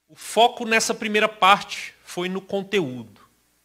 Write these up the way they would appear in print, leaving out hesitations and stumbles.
O foco nessa primeira parte foi no conteúdo.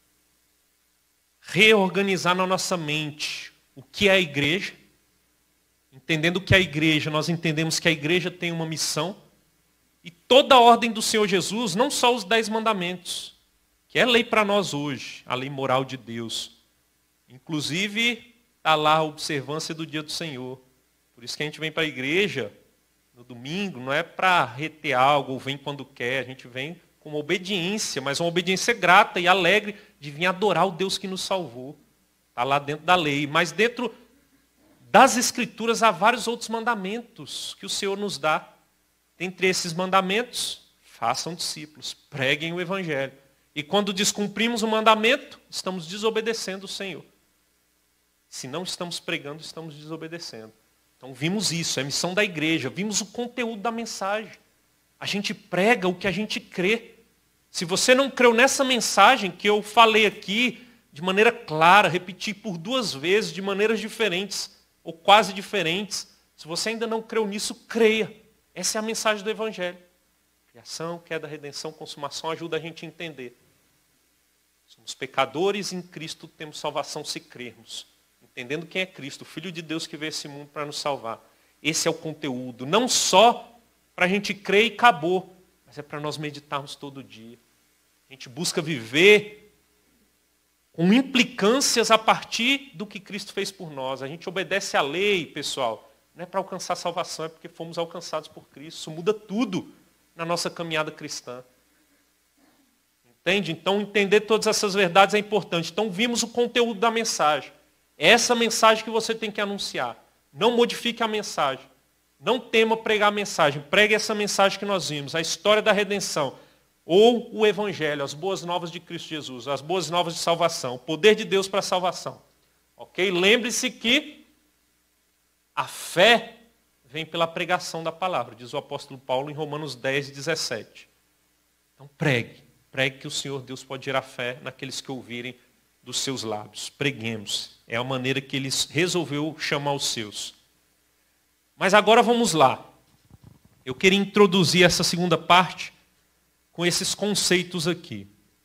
Reorganizar na nossa mente o que é a igreja. Entendendo o que é a igreja, nós entendemos que a igreja tem uma missão. E toda a ordem do Senhor Jesus, não só os 10 mandamentos, que é lei para nós hoje, a lei moral de Deus. Inclusive, está lá a observância do dia do Senhor. Por isso que a gente vem para a igreja no domingo, não é para reter algo ou vem quando quer, a gente vem com uma obediência, mas uma obediência grata e alegre de vir adorar o Deus que nos salvou. Está lá dentro da lei, mas dentro das Escrituras há vários outros mandamentos que o Senhor nos dá. Dentre esses mandamentos, façam discípulos, preguem o Evangelho. E quando descumprimos o mandamento, estamos desobedecendo o Senhor. Se não estamos pregando, estamos desobedecendo. Então vimos isso, é a missão da igreja, vimos o conteúdo da mensagem. A gente prega o que a gente crê. Se você não creu nessa mensagem que eu falei aqui, de maneira clara, repeti por 2 vezes, de maneiras diferentes, ou quase diferentes, se você ainda não creu nisso, creia. Essa é a mensagem do Evangelho. Criação, queda, redenção, consumação, ajuda a gente a entender. Somos pecadores, em Cristo temos salvação se crermos. Entendendo quem é Cristo, o Filho de Deus que veio a esse mundo para nos salvar. Esse é o conteúdo. Não só para a gente crer e acabou, mas é para nós meditarmos todo dia. A gente busca viver com implicâncias a partir do que Cristo fez por nós. A gente obedece à lei, pessoal. Não é para alcançar salvação, é porque fomos alcançados por Cristo. Isso muda tudo na nossa caminhada cristã. Entende? Então, entender todas essas verdades é importante. Então, vimos o conteúdo da mensagem. É essa mensagem que você tem que anunciar. Não modifique a mensagem. Não tema pregar a mensagem. Pregue essa mensagem que nós vimos. A história da redenção. Ou o Evangelho, as boas novas de Cristo Jesus. As boas novas de salvação. O poder de Deus para a salvação. Ok? Lembre-se que a fé vem pela pregação da palavra. Diz o apóstolo Paulo em Romanos 10, 17. Então pregue. Pregue que o Senhor Deus pode gerar fé naqueles que ouvirem dos seus lábios. Preguemos. É a maneira que ele resolveu chamar os seus. Mas agora vamos lá. Eu queria introduzir essa segunda parte com esses conceitos aqui.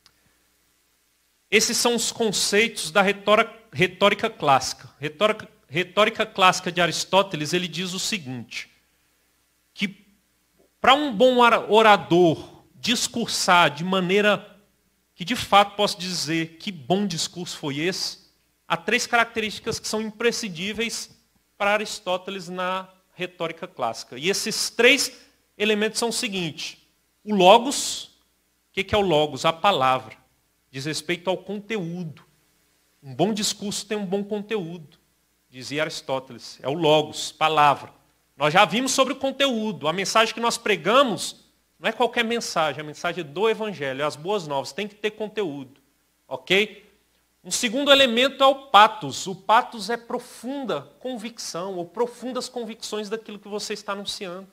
Esses são os conceitos da retórica clássica. Retórica clássica de Aristóteles, ele diz o seguinte, que para um bom orador discursar de maneira que de fato posso dizer que bom discurso foi esse, há 3 características que são imprescindíveis para Aristóteles na retórica clássica. E esses 3 elementos são o seguinte: o logos. O que é o logos? A palavra. Diz respeito ao conteúdo. Um bom discurso tem um bom conteúdo, dizia Aristóteles. É o logos, palavra. Nós já vimos sobre o conteúdo. A mensagem que nós pregamos não é qualquer mensagem, a mensagem do Evangelho, as boas novas, tem que ter conteúdo. Ok? Um segundo elemento é o patos. O patos é profunda convicção, ou profundas convicções daquilo que você está anunciando.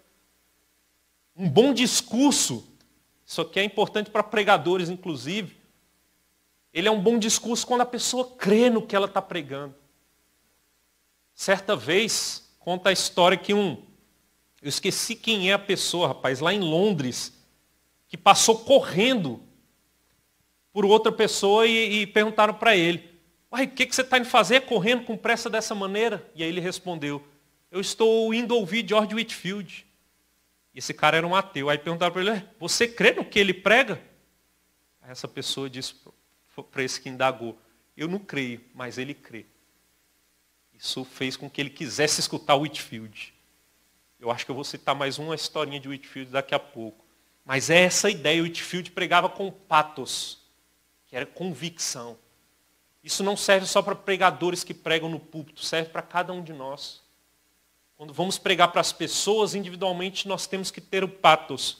Um bom discurso, isso aqui é importante para pregadores, inclusive, ele é um bom discurso quando a pessoa crê no que ela está pregando. Certa vez, conta a história que eu esqueci quem é a pessoa, rapaz, lá em Londres, que passou correndo por outra pessoa e perguntaram para ele, uai, o que você está indo fazer correndo com pressa dessa maneira? E aí ele respondeu, eu estou indo ouvir George Whitefield. E esse cara era um ateu. Aí perguntaram para ele, você crê no que ele prega? Aí essa pessoa disse para esse que indagou, eu não creio, mas ele crê. Isso fez com que ele quisesse escutar Whitefield. Eu acho que eu vou citar mais uma historinha de Whitefield daqui a pouco. Mas é essa ideia, Whitefield pregava com patos, que era convicção. Isso não serve só para pregadores que pregam no púlpito, serve para cada um de nós. Quando vamos pregar para as pessoas individualmente, nós temos que ter o patos.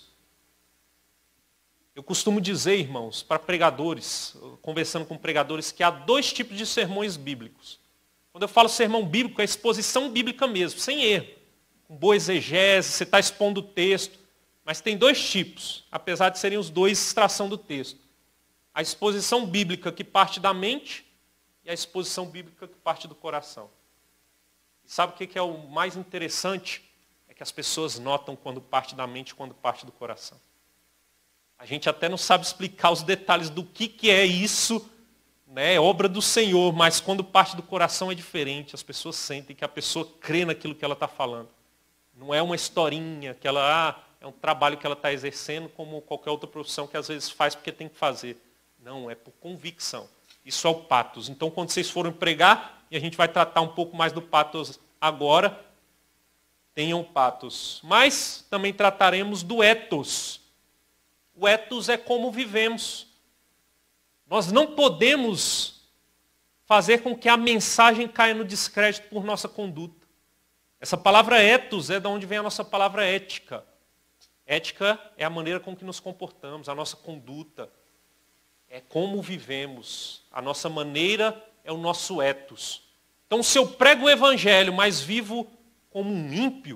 Eu costumo dizer, irmãos, para pregadores, conversando com pregadores, que há 2 tipos de sermões bíblicos. Quando eu falo sermão bíblico, é exposição bíblica mesmo, sem erro. Com boa exegese, você está expondo o texto. Mas tem 2 tipos, apesar de serem os 2 extração do texto. A exposição bíblica que parte da mente e a exposição bíblica que parte do coração. E sabe o que é o mais interessante? É que as pessoas notam quando parte da mente e quando parte do coração. A gente até não sabe explicar os detalhes do que é isso, né? É obra do Senhor, mas quando parte do coração é diferente. As pessoas sentem que a pessoa crê naquilo que ela está falando. Não é uma historinha, que ela, é um trabalho que ela está exercendo como qualquer outra profissão que às vezes faz porque tem que fazer. Não, é por convicção. Isso é o patos. Então, quando vocês forem pregar, e a gente vai tratar um pouco mais do patos agora, tenham patos. Mas também trataremos do ethos. O ethos é como vivemos. Nós não podemos fazer com que a mensagem caia no descrédito por nossa conduta. Essa palavra ethos é de onde vem a nossa palavra ética. Ética é a maneira com que nos comportamos, a nossa conduta. É como vivemos. A nossa maneira é o nosso ethos. Então, se eu prego o evangelho, mas vivo como um ímpio,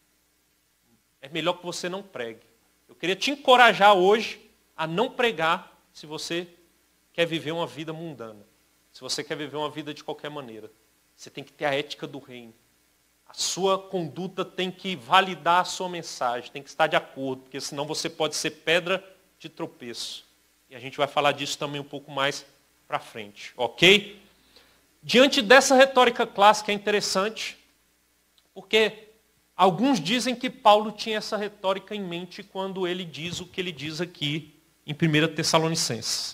é melhor que você não pregue. Eu queria te encorajar hoje a não pregar se você quer viver uma vida mundana. Se você quer viver uma vida de qualquer maneira. Você tem que ter a ética do reino. A sua conduta tem que validar a sua mensagem, tem que estar de acordo, porque senão você pode ser pedra de tropeço. E a gente vai falar disso também um pouco mais para frente, ok? Diante dessa retórica clássica é interessante, porque alguns dizem que Paulo tinha essa retórica em mente quando ele diz o que ele diz aqui em 1 Tessalonicenses.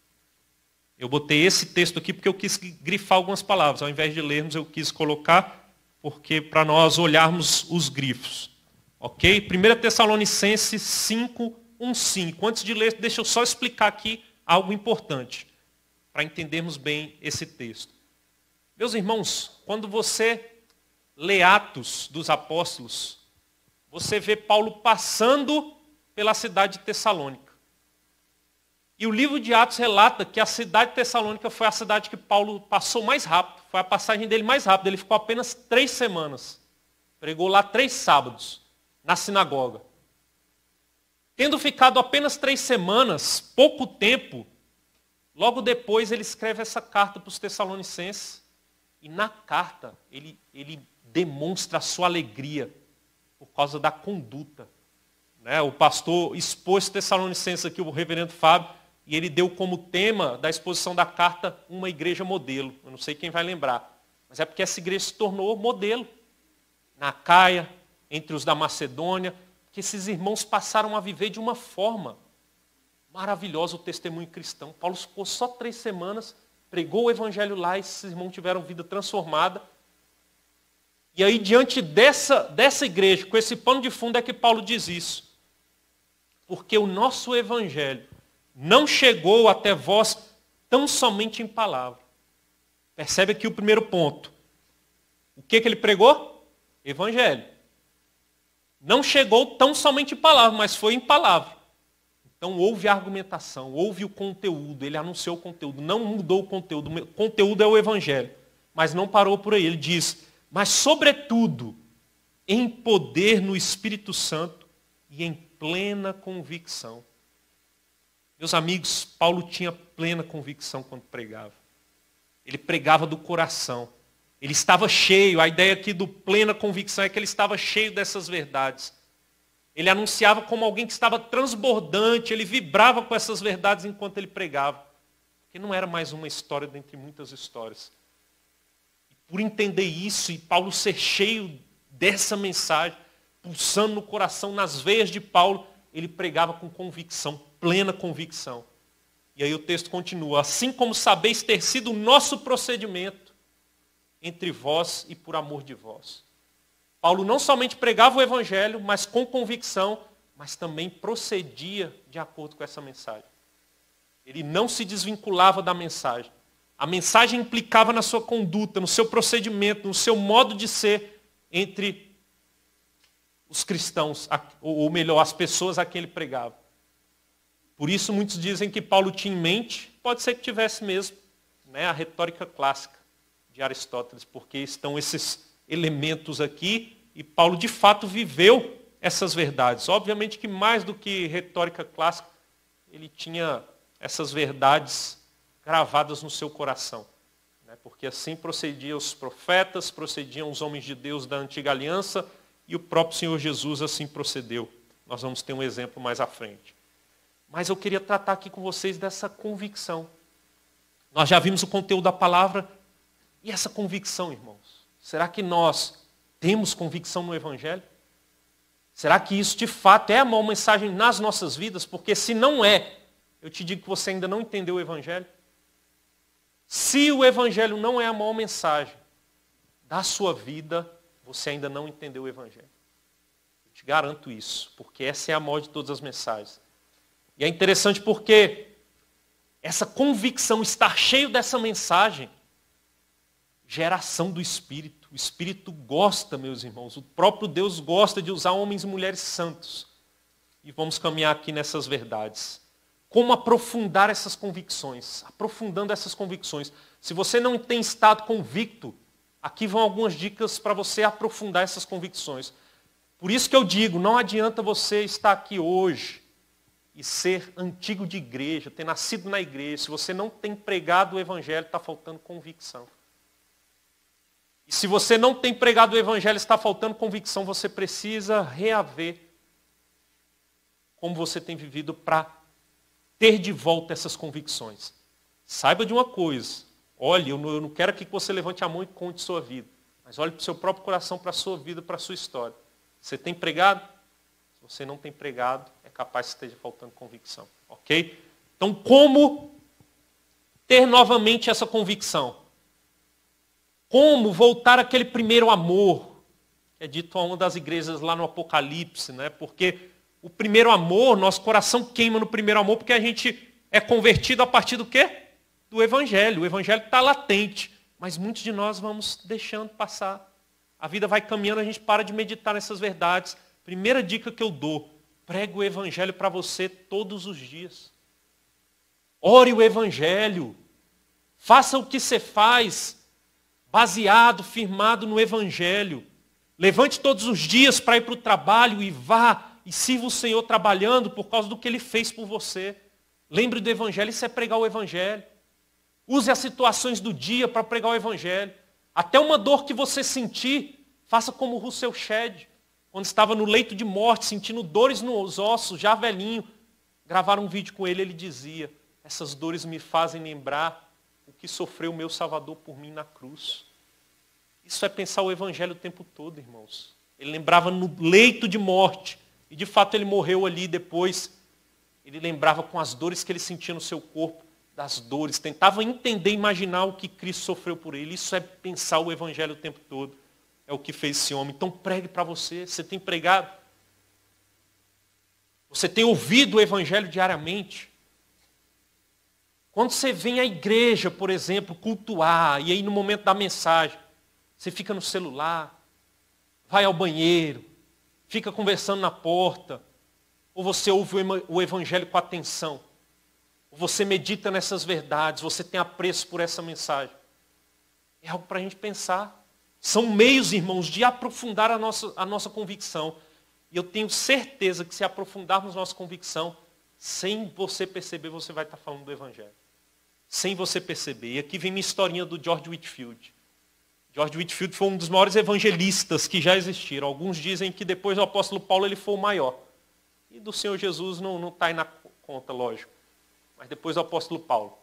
Eu botei esse texto aqui porque eu quis grifar algumas palavras. Ao invés de lermos, eu quis colocar, porque para nós olharmos os grifos. Ok? 1 Tessalonicenses 5, 1, 5. Antes de ler, deixa eu só explicar aqui algo importante, para entendermos bem esse texto. Meus irmãos, quando você lê Atos dos Apóstolos, você vê Paulo passando pela cidade de Tessalônica. E o livro de Atos relata que a cidade de Tessalônica foi a cidade que Paulo passou mais rápido. Foi a passagem dele mais rápida. Ele ficou apenas 3 semanas. Pregou lá 3 sábados, na sinagoga. Tendo ficado apenas 3 semanas, pouco tempo, logo depois ele escreve essa carta para os Tessalonicenses. E na carta ele demonstra a sua alegria por causa da conduta. Né? O pastor expôs Tessalonicenses aqui, o reverendo Fábio, e ele deu como tema da exposição da carta uma igreja modelo. Eu não sei quem vai lembrar, mas é porque essa igreja se tornou modelo. Na Acaia, entre os da Macedônia, que esses irmãos passaram a viver de uma forma maravilhosa o testemunho cristão. Paulo ficou só 3 semanas, pregou o evangelho lá e esses irmãos tiveram vida transformada. E aí, diante dessa igreja, com esse pano de fundo, é que Paulo diz isso. Porque o nosso evangelho não chegou até vós tão somente em palavra. Percebe aqui o primeiro ponto. O que ele pregou? Evangelho. Não chegou tão somente em palavra, mas foi em palavra. Então houve a argumentação, houve o conteúdo, ele anunciou o conteúdo, não mudou o conteúdo. O conteúdo é o evangelho. Mas não parou por aí. Ele diz, mas sobretudo, em poder no Espírito Santo e em plena convicção. Meus amigos, Paulo tinha plena convicção quando pregava. Ele pregava do coração. Ele estava cheio, a ideia aqui do plena convicção é que ele estava cheio dessas verdades. Ele anunciava como alguém que estava transbordante, ele vibrava com essas verdades enquanto ele pregava. Porque não era mais uma história dentre muitas histórias. E por entender isso e Paulo ser cheio dessa mensagem, pulsando no coração, nas veias de Paulo, ele pregava com convicção, plena convicção. E aí o texto continua, assim como sabeis ter sido o nosso procedimento entre vós e por amor de vós. Paulo não somente pregava o evangelho, mas com convicção, mas também procedia de acordo com essa mensagem. Ele não se desvinculava da mensagem. A mensagem implicava na sua conduta, no seu procedimento, no seu modo de ser entre os cristãos, ou melhor, as pessoas a quem ele pregava. Por isso muitos dizem que Paulo tinha em mente, pode ser que tivesse mesmo, né, a retórica clássica de Aristóteles, porque estão esses elementos aqui e Paulo de fato viveu essas verdades. Obviamente que mais do que retórica clássica, ele tinha essas verdades gravadas no seu coração. Né, porque assim procediam os profetas, procediam os homens de Deus da antiga aliança, e o próprio Senhor Jesus assim procedeu. Nós vamos ter um exemplo mais à frente. Mas eu queria tratar aqui com vocês dessa convicção. Nós já vimos o conteúdo da palavra. E essa convicção, irmãos? Será que nós temos convicção no Evangelho? Será que isso de fato é uma mensagem nas nossas vidas? Porque se não é, eu te digo que você ainda não entendeu o Evangelho. Se o Evangelho não é a maior mensagem da sua vida, você ainda não entendeu o Evangelho. Eu te garanto isso, porque essa é a maior de todas as mensagens. E é interessante porque essa convicção, estar cheio dessa mensagem, gera ação do Espírito. O Espírito gosta, meus irmãos, o próprio Deus gosta de usar homens e mulheres santos. E vamos caminhar aqui nessas verdades. Como aprofundar essas convicções? Aprofundando essas convicções. Se você não tem estado convicto, aqui vão algumas dicas para você aprofundar essas convicções. Por isso que eu digo, não adianta você estar aqui hoje e ser antigo de igreja, ter nascido na igreja. Se você não tem pregado o Evangelho, está faltando convicção. E se você não tem pregado o Evangelho, está faltando convicção, você precisa reaver como você tem vivido para ter de volta essas convicções. Saiba de uma coisa. Olhe, eu não quero aqui que você levante a mão e conte sua vida. Mas olhe para o seu próprio coração, para a sua vida, para a sua história. Você tem pregado? Se você não tem pregado, é capaz que esteja faltando convicção. Ok? Então, como ter novamente essa convicção? Como voltar àquele primeiro amor, que é dito a uma das igrejas lá no Apocalipse, né? Porque o primeiro amor, nosso coração queima no primeiro amor, porque a gente é convertido a partir do quê? Do Evangelho. O Evangelho está latente, mas muitos de nós vamos deixando passar. A vida vai caminhando, a gente para de meditar nessas verdades. Primeira dica que eu dou, pregue o Evangelho para você todos os dias. Ore o Evangelho. Faça o que você faz, baseado, firmado no Evangelho. Levante todos os dias para ir para o trabalho e vá e sirva o Senhor trabalhando por causa do que Ele fez por você. Lembre do Evangelho, isso é pregar o Evangelho. Use as situações do dia para pregar o Evangelho. Até uma dor que você sentir, faça como o Russell Shedd, quando estava no leito de morte, sentindo dores nos ossos, já velhinho. Gravaram um vídeo com ele, ele dizia, essas dores me fazem lembrar o que sofreu o meu Salvador por mim na cruz. Isso é pensar o Evangelho o tempo todo, irmãos. Ele lembrava no leito de morte, e de fato ele morreu ali depois. Ele lembrava com as dores que ele sentia no seu corpo, das dores. Tentava entender, imaginar o que Cristo sofreu por ele. Isso é pensar o Evangelho o tempo todo. É o que fez esse homem. Então pregue para você. Você tem pregado? Você tem ouvido o Evangelho diariamente? Quando você vem à igreja, por exemplo, cultuar, e aí no momento da mensagem, você fica no celular, vai ao banheiro, fica conversando na porta, ou você ouve o Evangelho com atenção, ou você medita nessas verdades, você tem apreço por essa mensagem. É algo para a gente pensar. São meios, irmãos, de aprofundar a nossa convicção. E eu tenho certeza que se aprofundarmos nossa convicção, sem você perceber, você vai estar falando do Evangelho. Sem você perceber. E aqui vem minha historinha do George Whitefield. George Whitefield foi um dos maiores evangelistas que já existiram. Alguns dizem que depois do apóstolo Paulo ele foi o maior. E do Senhor Jesus não está aí na conta, lógico. Mas depois do apóstolo Paulo.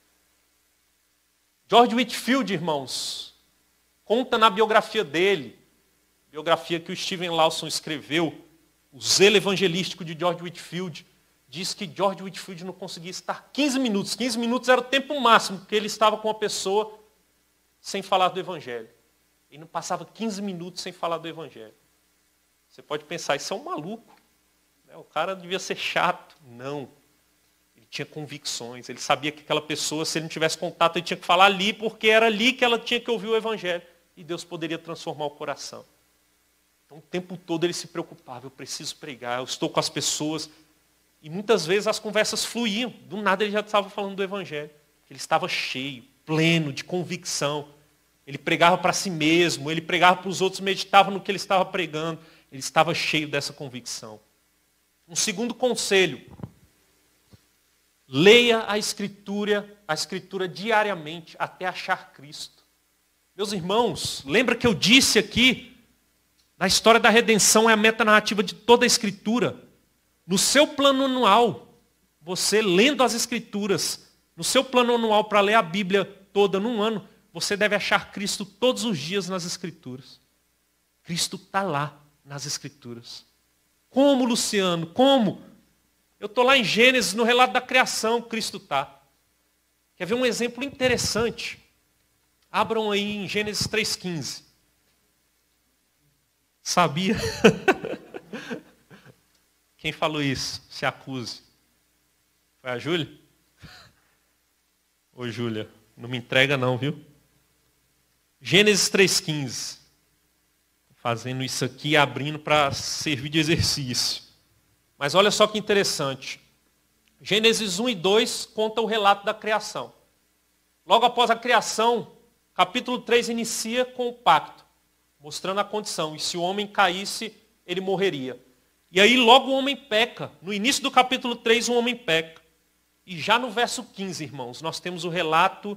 George Whitefield, irmãos, conta na biografia dele, biografia que o Steven Lawson escreveu, o zelo evangelístico de George Whitefield, diz que George Whitefield não conseguia estar 15 minutos. 15 minutos era o tempo máximo, porque ele estava com uma pessoa sem falar do Evangelho. Ele não passava 15 minutos sem falar do Evangelho. Você pode pensar, isso é um maluco. O cara devia ser chato. Não. Ele tinha convicções. Ele sabia que aquela pessoa, se ele não tivesse contato, ele tinha que falar ali, porque era ali que ela tinha que ouvir o Evangelho. E Deus poderia transformar o coração. Então, o tempo todo ele se preocupava. Eu preciso pregar, eu estou com as pessoas. E muitas vezes as conversas fluíam. Do nada ele já estava falando do Evangelho. Ele estava cheio, pleno de convicção. Ele pregava para si mesmo, ele pregava para os outros, meditava no que ele estava pregando. Ele estava cheio dessa convicção. Um segundo conselho. Leia a Escritura diariamente até achar Cristo. Meus irmãos, lembra que eu disse aqui, na história da redenção é a metanarrativa de toda a Escritura. No seu plano anual, você lendo as Escrituras, no seu plano anual para ler a Bíblia toda num ano, você deve achar Cristo todos os dias nas Escrituras. Cristo está lá nas Escrituras. Como, Luciano? Como? Eu estou lá em Gênesis, no relato da criação, Cristo está. Quer ver um exemplo interessante? Abram aí em Gênesis 3,15. Sabia? Quem falou isso? Se acuse. Foi a Júlia? Ô Júlia, não me entrega não, viu? Gênesis 3,15. Fazendo isso aqui, abrindo para servir de exercício. Mas olha só que interessante. Gênesis 1 e 2 conta o relato da criação. Logo após a criação, capítulo 3 inicia com o pacto, mostrando a condição. E se o homem caísse, ele morreria. E aí logo o homem peca. No início do capítulo 3, o homem peca. E já no verso 15, irmãos, nós temos o relato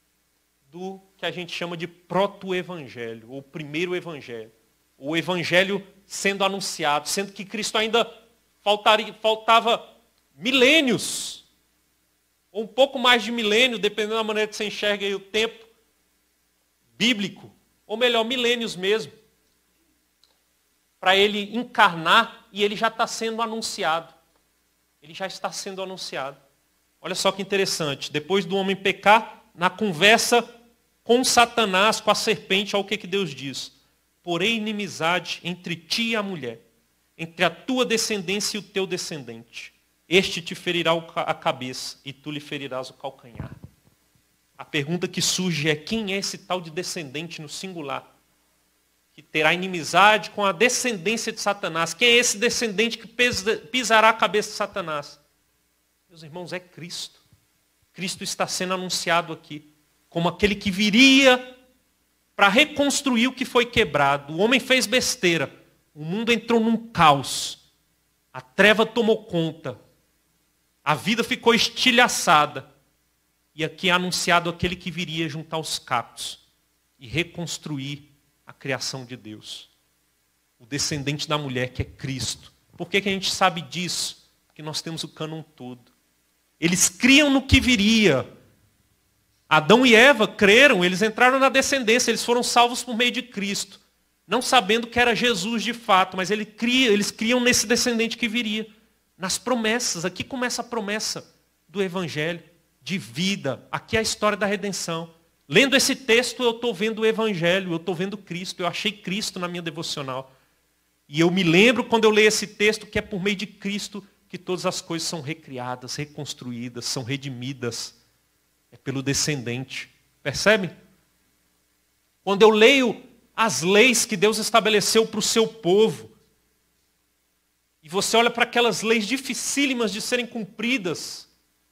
do que a gente chama de proto-evangelho, ou primeiro evangelho. O evangelho sendo anunciado, sendo que Cristo ainda faltava milênios, ou um pouco mais de milênio, dependendo da maneira que você enxerga aí o tempo bíblico, ou melhor, milênios mesmo, para ele encarnar, e ele já está sendo anunciado. Ele já está sendo anunciado. Olha só que interessante. Depois do homem pecar, na conversa com Satanás, com a serpente, olha o que Deus diz. Porém, inimizade entre ti e a mulher, entre a tua descendência e o teu descendente. Este te ferirá a cabeça e tu lhe ferirás o calcanhar. A pergunta que surge é: quem é esse tal de descendente no singular? Que terá inimizade com a descendência de Satanás. Quem é esse descendente que pisará a cabeça de Satanás? Meus irmãos, é Cristo. Cristo está sendo anunciado aqui como aquele que viria para reconstruir o que foi quebrado. O homem fez besteira. O mundo entrou num caos. A treva tomou conta. A vida ficou estilhaçada. E aqui é anunciado aquele que viria juntar os cacos e reconstruir a criação de Deus. O descendente da mulher, que é Cristo. Por que a gente sabe disso? Porque nós temos o cânon todo. Eles criam no que viria. Adão e Eva creram, eles entraram na descendência, eles foram salvos por meio de Cristo. Não sabendo que era Jesus de fato, mas eles criam nesse descendente que viria. Nas promessas, aqui começa a promessa do Evangelho, de vida. Aqui é a história da redenção. Lendo esse texto, eu estou vendo o Evangelho, eu estou vendo Cristo, eu achei Cristo na minha devocional. E eu me lembro, quando eu leio esse texto, que é por meio de Cristo que todas as coisas são recriadas, reconstruídas, são redimidas. É pelo descendente. Percebe? Quando eu leio as leis que Deus estabeleceu para o seu povo, e você olha para aquelas leis dificílimas de serem cumpridas,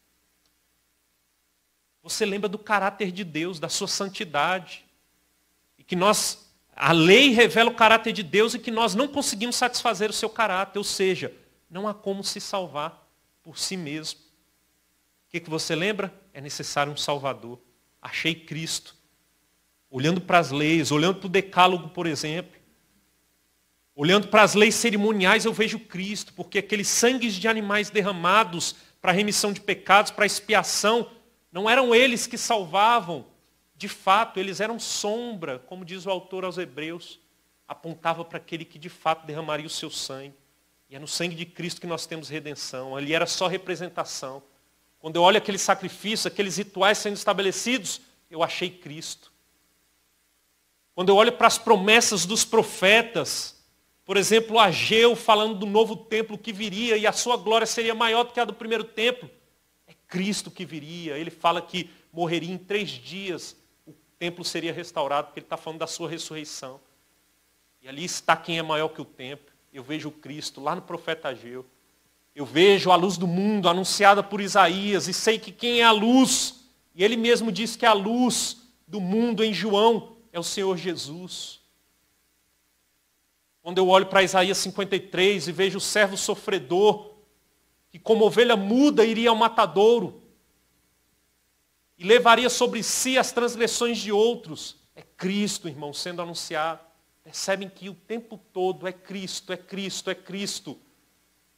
você lembra do caráter de Deus, da sua santidade. E que a lei revela o caráter de Deus e que nós não conseguimos satisfazer o seu caráter. Ou seja, não há como se salvar por si mesmo. O que você lembra? É necessário um Salvador. Achei Cristo. Olhando para as leis, olhando para o decálogo, por exemplo. Olhando para as leis cerimoniais, eu vejo Cristo. Porque aqueles sangues de animais derramados para a remissão de pecados, para a expiação, não eram eles que salvavam. De fato, eles eram sombra, como diz o autor aos Hebreus. Apontava para aquele que de fato derramaria o seu sangue. E é no sangue de Cristo que nós temos redenção. Ali era só representação. Quando eu olho aquele sacrifício, aqueles rituais sendo estabelecidos, eu achei Cristo. Quando eu olho para as promessas dos profetas, por exemplo, Ageu falando do novo templo que viria e a sua glória seria maior do que a do primeiro templo, é Cristo que viria. Ele fala que morreria em 3 dias, o templo seria restaurado, porque ele está falando da sua ressurreição. E ali está quem é maior que o templo. Eu vejo Cristo lá no profeta Ageu. Eu vejo a luz do mundo anunciada por Isaías e sei que quem é a luz, e ele mesmo diz que a luz do mundo em João é o Senhor Jesus. Quando eu olho para Isaías 53 e vejo o servo sofredor, que como ovelha muda iria ao matadouro e levaria sobre si as transgressões de outros, é Cristo, irmão, sendo anunciado. Percebem que o tempo todo é Cristo, é Cristo, é Cristo.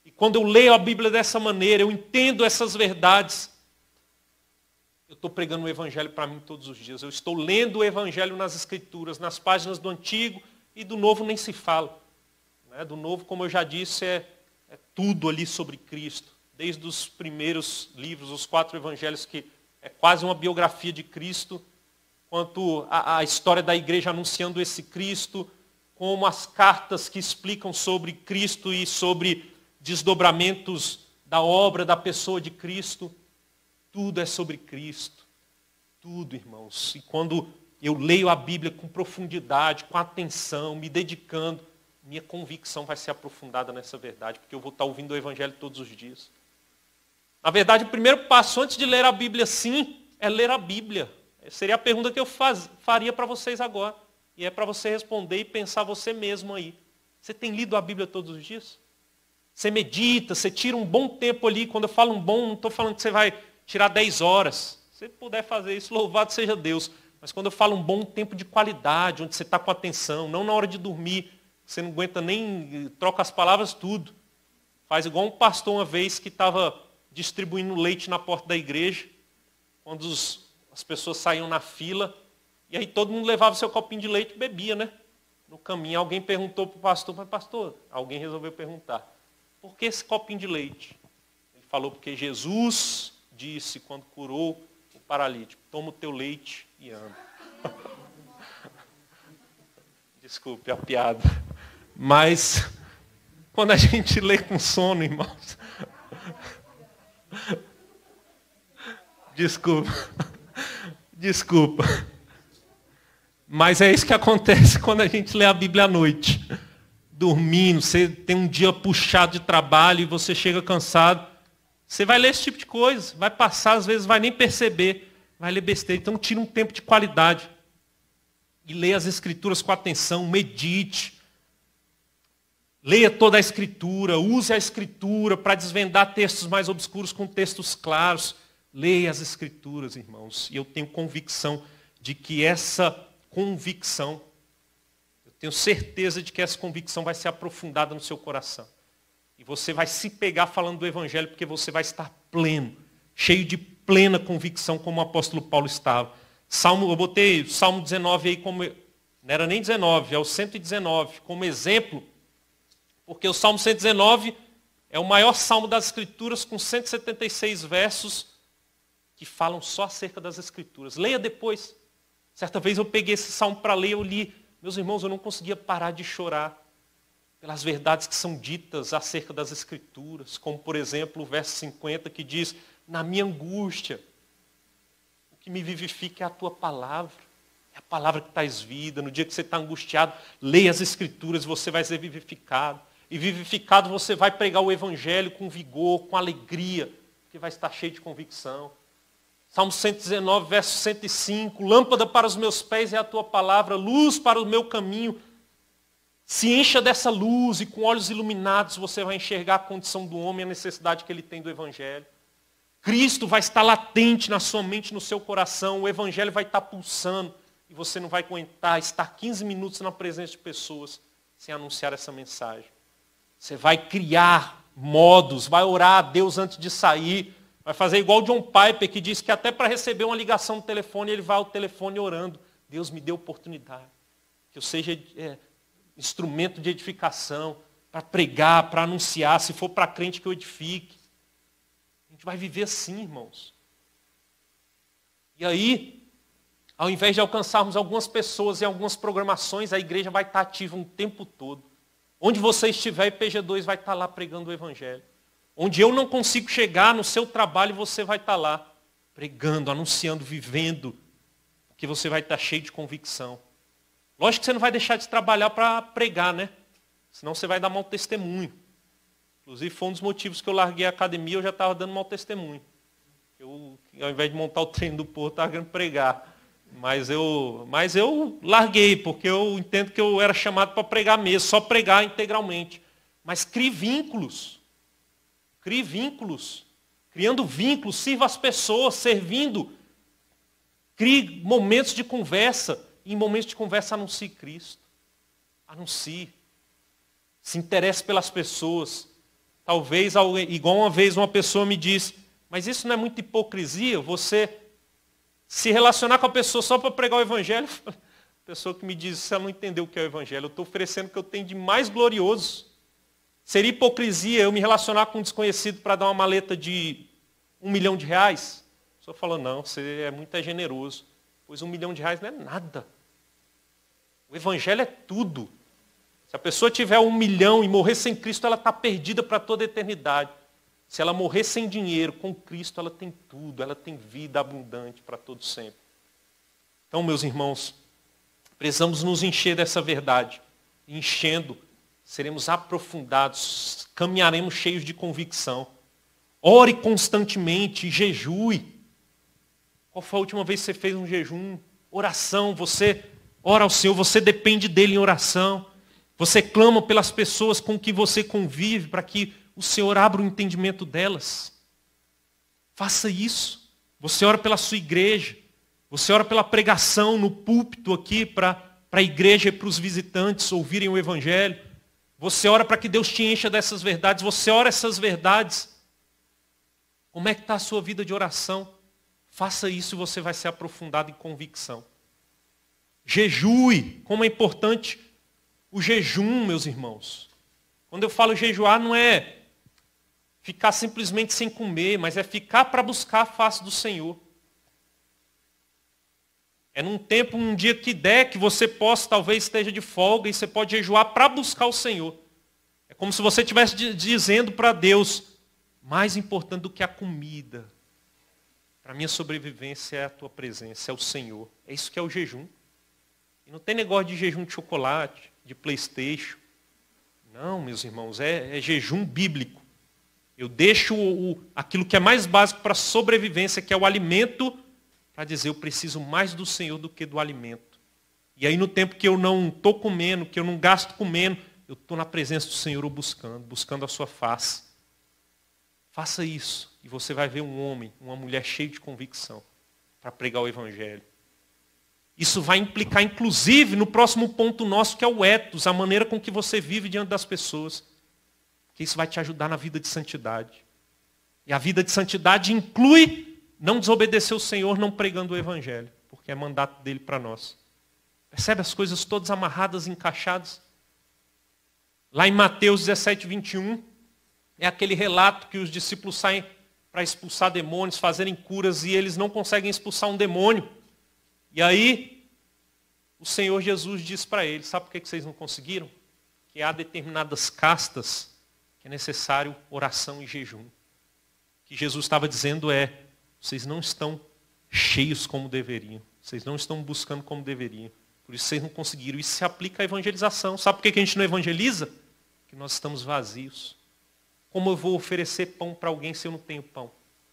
E quando eu leio a Bíblia dessa maneira, eu entendo essas verdades, eu estou pregando o Evangelho para mim todos os dias. Eu estou lendo o Evangelho nas Escrituras, nas páginas do Antigo e do Novo nem se fala. Do Novo, como eu já disse, é tudo ali sobre Cristo. Desde os primeiros livros, os 4 Evangelhos, que é quase uma biografia de Cristo, quanto a história da igreja anunciando esse Cristo, como as cartas que explicam sobre Cristo e sobre desdobramentos da obra, da pessoa de Cristo. Tudo é sobre Cristo. Tudo, irmãos. E quando eu leio a Bíblia com profundidade, com atenção, me dedicando, minha convicção vai ser aprofundada nessa verdade, porque eu vou estar ouvindo o Evangelho todos os dias. Na verdade, o primeiro passo antes de ler a Bíblia, sim, é ler a Bíblia. Seria a pergunta que eu faria para vocês agora. E é para você responder e pensar você mesmo aí. Você tem lido a Bíblia todos os dias? Você medita, você tira um bom tempo ali. Quando eu falo um bom, não estou falando que você vai tirar 10 horas. Se você puder fazer isso, louvado seja Deus. Mas quando eu falo um bom tempo de qualidade, onde você está com atenção, não na hora de dormir, você não aguenta nem, troca as palavras, tudo. Faz igual um pastor uma vez que estava distribuindo leite na porta da igreja, quando as pessoas saíam na fila, e aí todo mundo levava seu copinho de leite e bebia, né? No caminho, alguém perguntou para o pastor, mas pastor, alguém resolveu perguntar, por que esse copinho de leite? Ele falou, porque Jesus disse, quando curou o paralítico, toma o teu leite e anda. Desculpe a piada. Mas, quando a gente lê com sono, irmãos... Desculpa. Mas é isso que acontece quando a gente lê a Bíblia à noite. Dormindo, você tem um dia puxado de trabalho e você chega cansado. Você vai ler esse tipo de coisa. Vai passar, às vezes vai nem perceber. Vai ler besteira. Então tira um tempo de qualidade. E leia as Escrituras com atenção, medite. Leia toda a Escritura, use a Escritura para desvendar textos mais obscuros com textos claros. Leia as Escrituras, irmãos. E eu tenho convicção de que essa convicção, eu tenho certeza de que essa convicção vai ser aprofundada no seu coração. E você vai se pegar falando do Evangelho, porque você vai estar pleno, cheio de plena convicção, como o apóstolo Paulo estava. Eu botei o Salmo 19 aí como... Não era nem 19, é o 119, como exemplo, porque o Salmo 119 é o maior salmo das Escrituras, com 176 versos que falam só acerca das Escrituras. Leia depois. Certa vez eu peguei esse salmo para ler, eu li. Meus irmãos, eu não conseguia parar de chorar pelas verdades que são ditas acerca das Escrituras, como, por exemplo, o verso 50, que diz, na minha angústia, o que me vivifica é a tua palavra. É a palavra que traz vida. No dia que você está angustiado, leia as Escrituras, você vai ser vivificado. E vivificado você vai pregar o Evangelho com vigor, com alegria, porque vai estar cheio de convicção. Salmo 119, verso 105, lâmpada para os meus pés é a tua palavra, luz para o meu caminho. Se encha dessa luz e com olhos iluminados você vai enxergar a condição do homem, a necessidade que ele tem do Evangelho. Cristo vai estar latente na sua mente, no seu coração, o Evangelho vai estar pulsando e você não vai aguentar estar 15 minutos na presença de pessoas sem anunciar essa mensagem. Você vai criar modos, vai orar a Deus antes de sair, vai fazer igual o John Piper, que diz que até para receber uma ligação no telefone, ele vai ao telefone orando. Deus me deu oportunidade. Que eu seja instrumento de edificação, para pregar, para anunciar, se for para crente que eu edifique. A gente vai viver assim, irmãos. E aí, ao invés de alcançarmos algumas pessoas e algumas programações, a igreja vai estar ativa um tempo todo. Onde você estiver, IPG2 vai estar lá pregando o Evangelho. Onde eu não consigo chegar no seu trabalho, você vai estar lá pregando, anunciando, vivendo, porque você vai estar cheio de convicção. Lógico que você não vai deixar de trabalhar para pregar, né? Senão você vai dar mau testemunho. Inclusive foi um dos motivos que eu larguei a academia, eu já estava dando mau testemunho. Eu, ao invés de montar o treino do povo, estava querendo pregar. Mas eu larguei, porque eu entendo que eu era chamado para pregar mesmo, só pregar integralmente. Mas crie vínculos. Crie vínculos. Criando vínculos, sirva as pessoas, servindo. Crie momentos de conversa. E em momentos de conversa anuncie Cristo. Anuncie. Se interesse pelas pessoas. talvez, igual uma vez uma pessoa me disse, mas isso não é muita hipocrisia? Você se relacionar com a pessoa só para pregar o evangelho? A pessoa que me diz isso, ela não entendeu o que é o evangelho. Eu estou oferecendo o que eu tenho de mais glorioso. Seria hipocrisia eu me relacionar com um desconhecido para dar uma maleta de R$1 milhão? A pessoa falou, não, você é muito generoso. Pois R$1 milhão não é nada. O evangelho é tudo. Se a pessoa tiver 1 milhão e morrer sem Cristo, ela está perdida para toda a eternidade. Se ela morrer sem dinheiro, com Cristo, ela tem tudo, ela tem vida abundante para todo sempre. Então, meus irmãos, precisamos nos encher dessa verdade. Enchendo, seremos aprofundados, caminharemos cheios de convicção. Ore constantemente, jejue. Qual foi a última vez que você fez um jejum? Oração, você ora ao Senhor, você depende dele em oração. Você clama pelas pessoas com que você convive para que o Senhor abra o entendimento delas. Faça isso. Você ora pela sua igreja. Você ora pela pregação no púlpito aqui para a igreja e para os visitantes ouvirem o evangelho. Você ora para que Deus te encha dessas verdades. Você ora essas verdades. Como é que está a sua vida de oração? Faça isso e você vai ser aprofundado em convicção. Jejue. Como é importante o jejum, meus irmãos. Quando eu falo jejuar, não é ficar simplesmente sem comer, mas é ficar para buscar a face do Senhor. É num tempo, um dia que der, que você possa, talvez esteja de folga, e você pode jejuar para buscar o Senhor. É como se você estivesse dizendo para Deus, mais importante do que a comida, para a minha sobrevivência é a tua presença, é o Senhor. É isso que é o jejum. E não tem negócio de jejum de chocolate, de PlayStation. Não, meus irmãos, é jejum bíblico. Eu deixo aquilo que é mais básico para a sobrevivência, que é o alimento, para dizer, eu preciso mais do Senhor do que do alimento. E aí no tempo que eu não estou comendo, que eu não gasto comendo, eu estou na presença do Senhor buscando a sua face. Faça isso e você vai ver um homem, uma mulher cheia de convicção para pregar o evangelho. Isso vai implicar, inclusive, no próximo ponto nosso, que é o ethos, a maneira com que você vive diante das pessoas. Porque isso vai te ajudar na vida de santidade. E a vida de santidade inclui não desobedecer o Senhor, não pregando o evangelho, porque é mandato dele para nós. Percebe as coisas todas amarradas, encaixadas? Lá em Mateus 17, 21, é aquele relato que os discípulos saem para expulsar demônios, fazerem curas, e eles não conseguem expulsar um demônio. E aí, o Senhor Jesus diz para eles, sabe por que vocês não conseguiram? Que há determinadas castas que é necessário oração e jejum. O que Jesus estava dizendo é, vocês não estão cheios como deveriam. Vocês não estão buscando como deveriam. Por isso vocês não conseguiram. Isso se aplica à evangelização. Sabe por que a gente não evangeliza? Porque nós estamos vazios. Como eu vou oferecer pão para alguém se eu não tenho pão?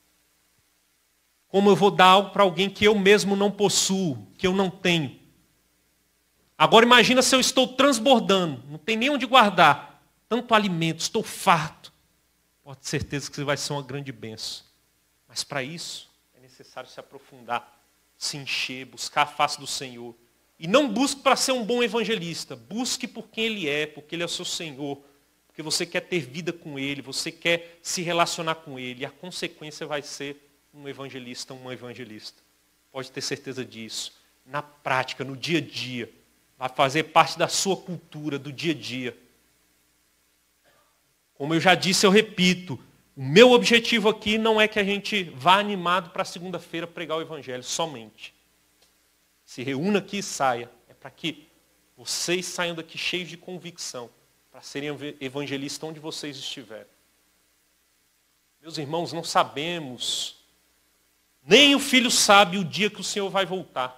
Como eu vou dar algo para alguém que eu mesmo não possuo, que eu não tenho? Agora imagina se eu estou transbordando, não tem nem onde guardar. Tanto alimento, estou farto. Pode ter certeza que vai ser uma grande bênção. Mas para isso é necessário se aprofundar, se encher, buscar a face do Senhor. E não busque para ser um bom evangelista. Busque por quem Ele é, porque Ele é o seu Senhor. Porque você quer ter vida com Ele, você quer se relacionar com Ele. E a consequência vai ser um evangelista, uma evangelista. Pode ter certeza disso. Na prática, no dia a dia. Vai fazer parte da sua cultura, do dia a dia. Como eu já disse, eu repito. O meu objetivo aqui não é que a gente vá animado para segunda-feira pregar o evangelho somente. Se reúna aqui e saia. É para que vocês saiam daqui cheios de convicção. Para serem evangelistas onde vocês estiverem. Meus irmãos, não sabemos. Nem o filho sabe o dia que o Senhor vai voltar.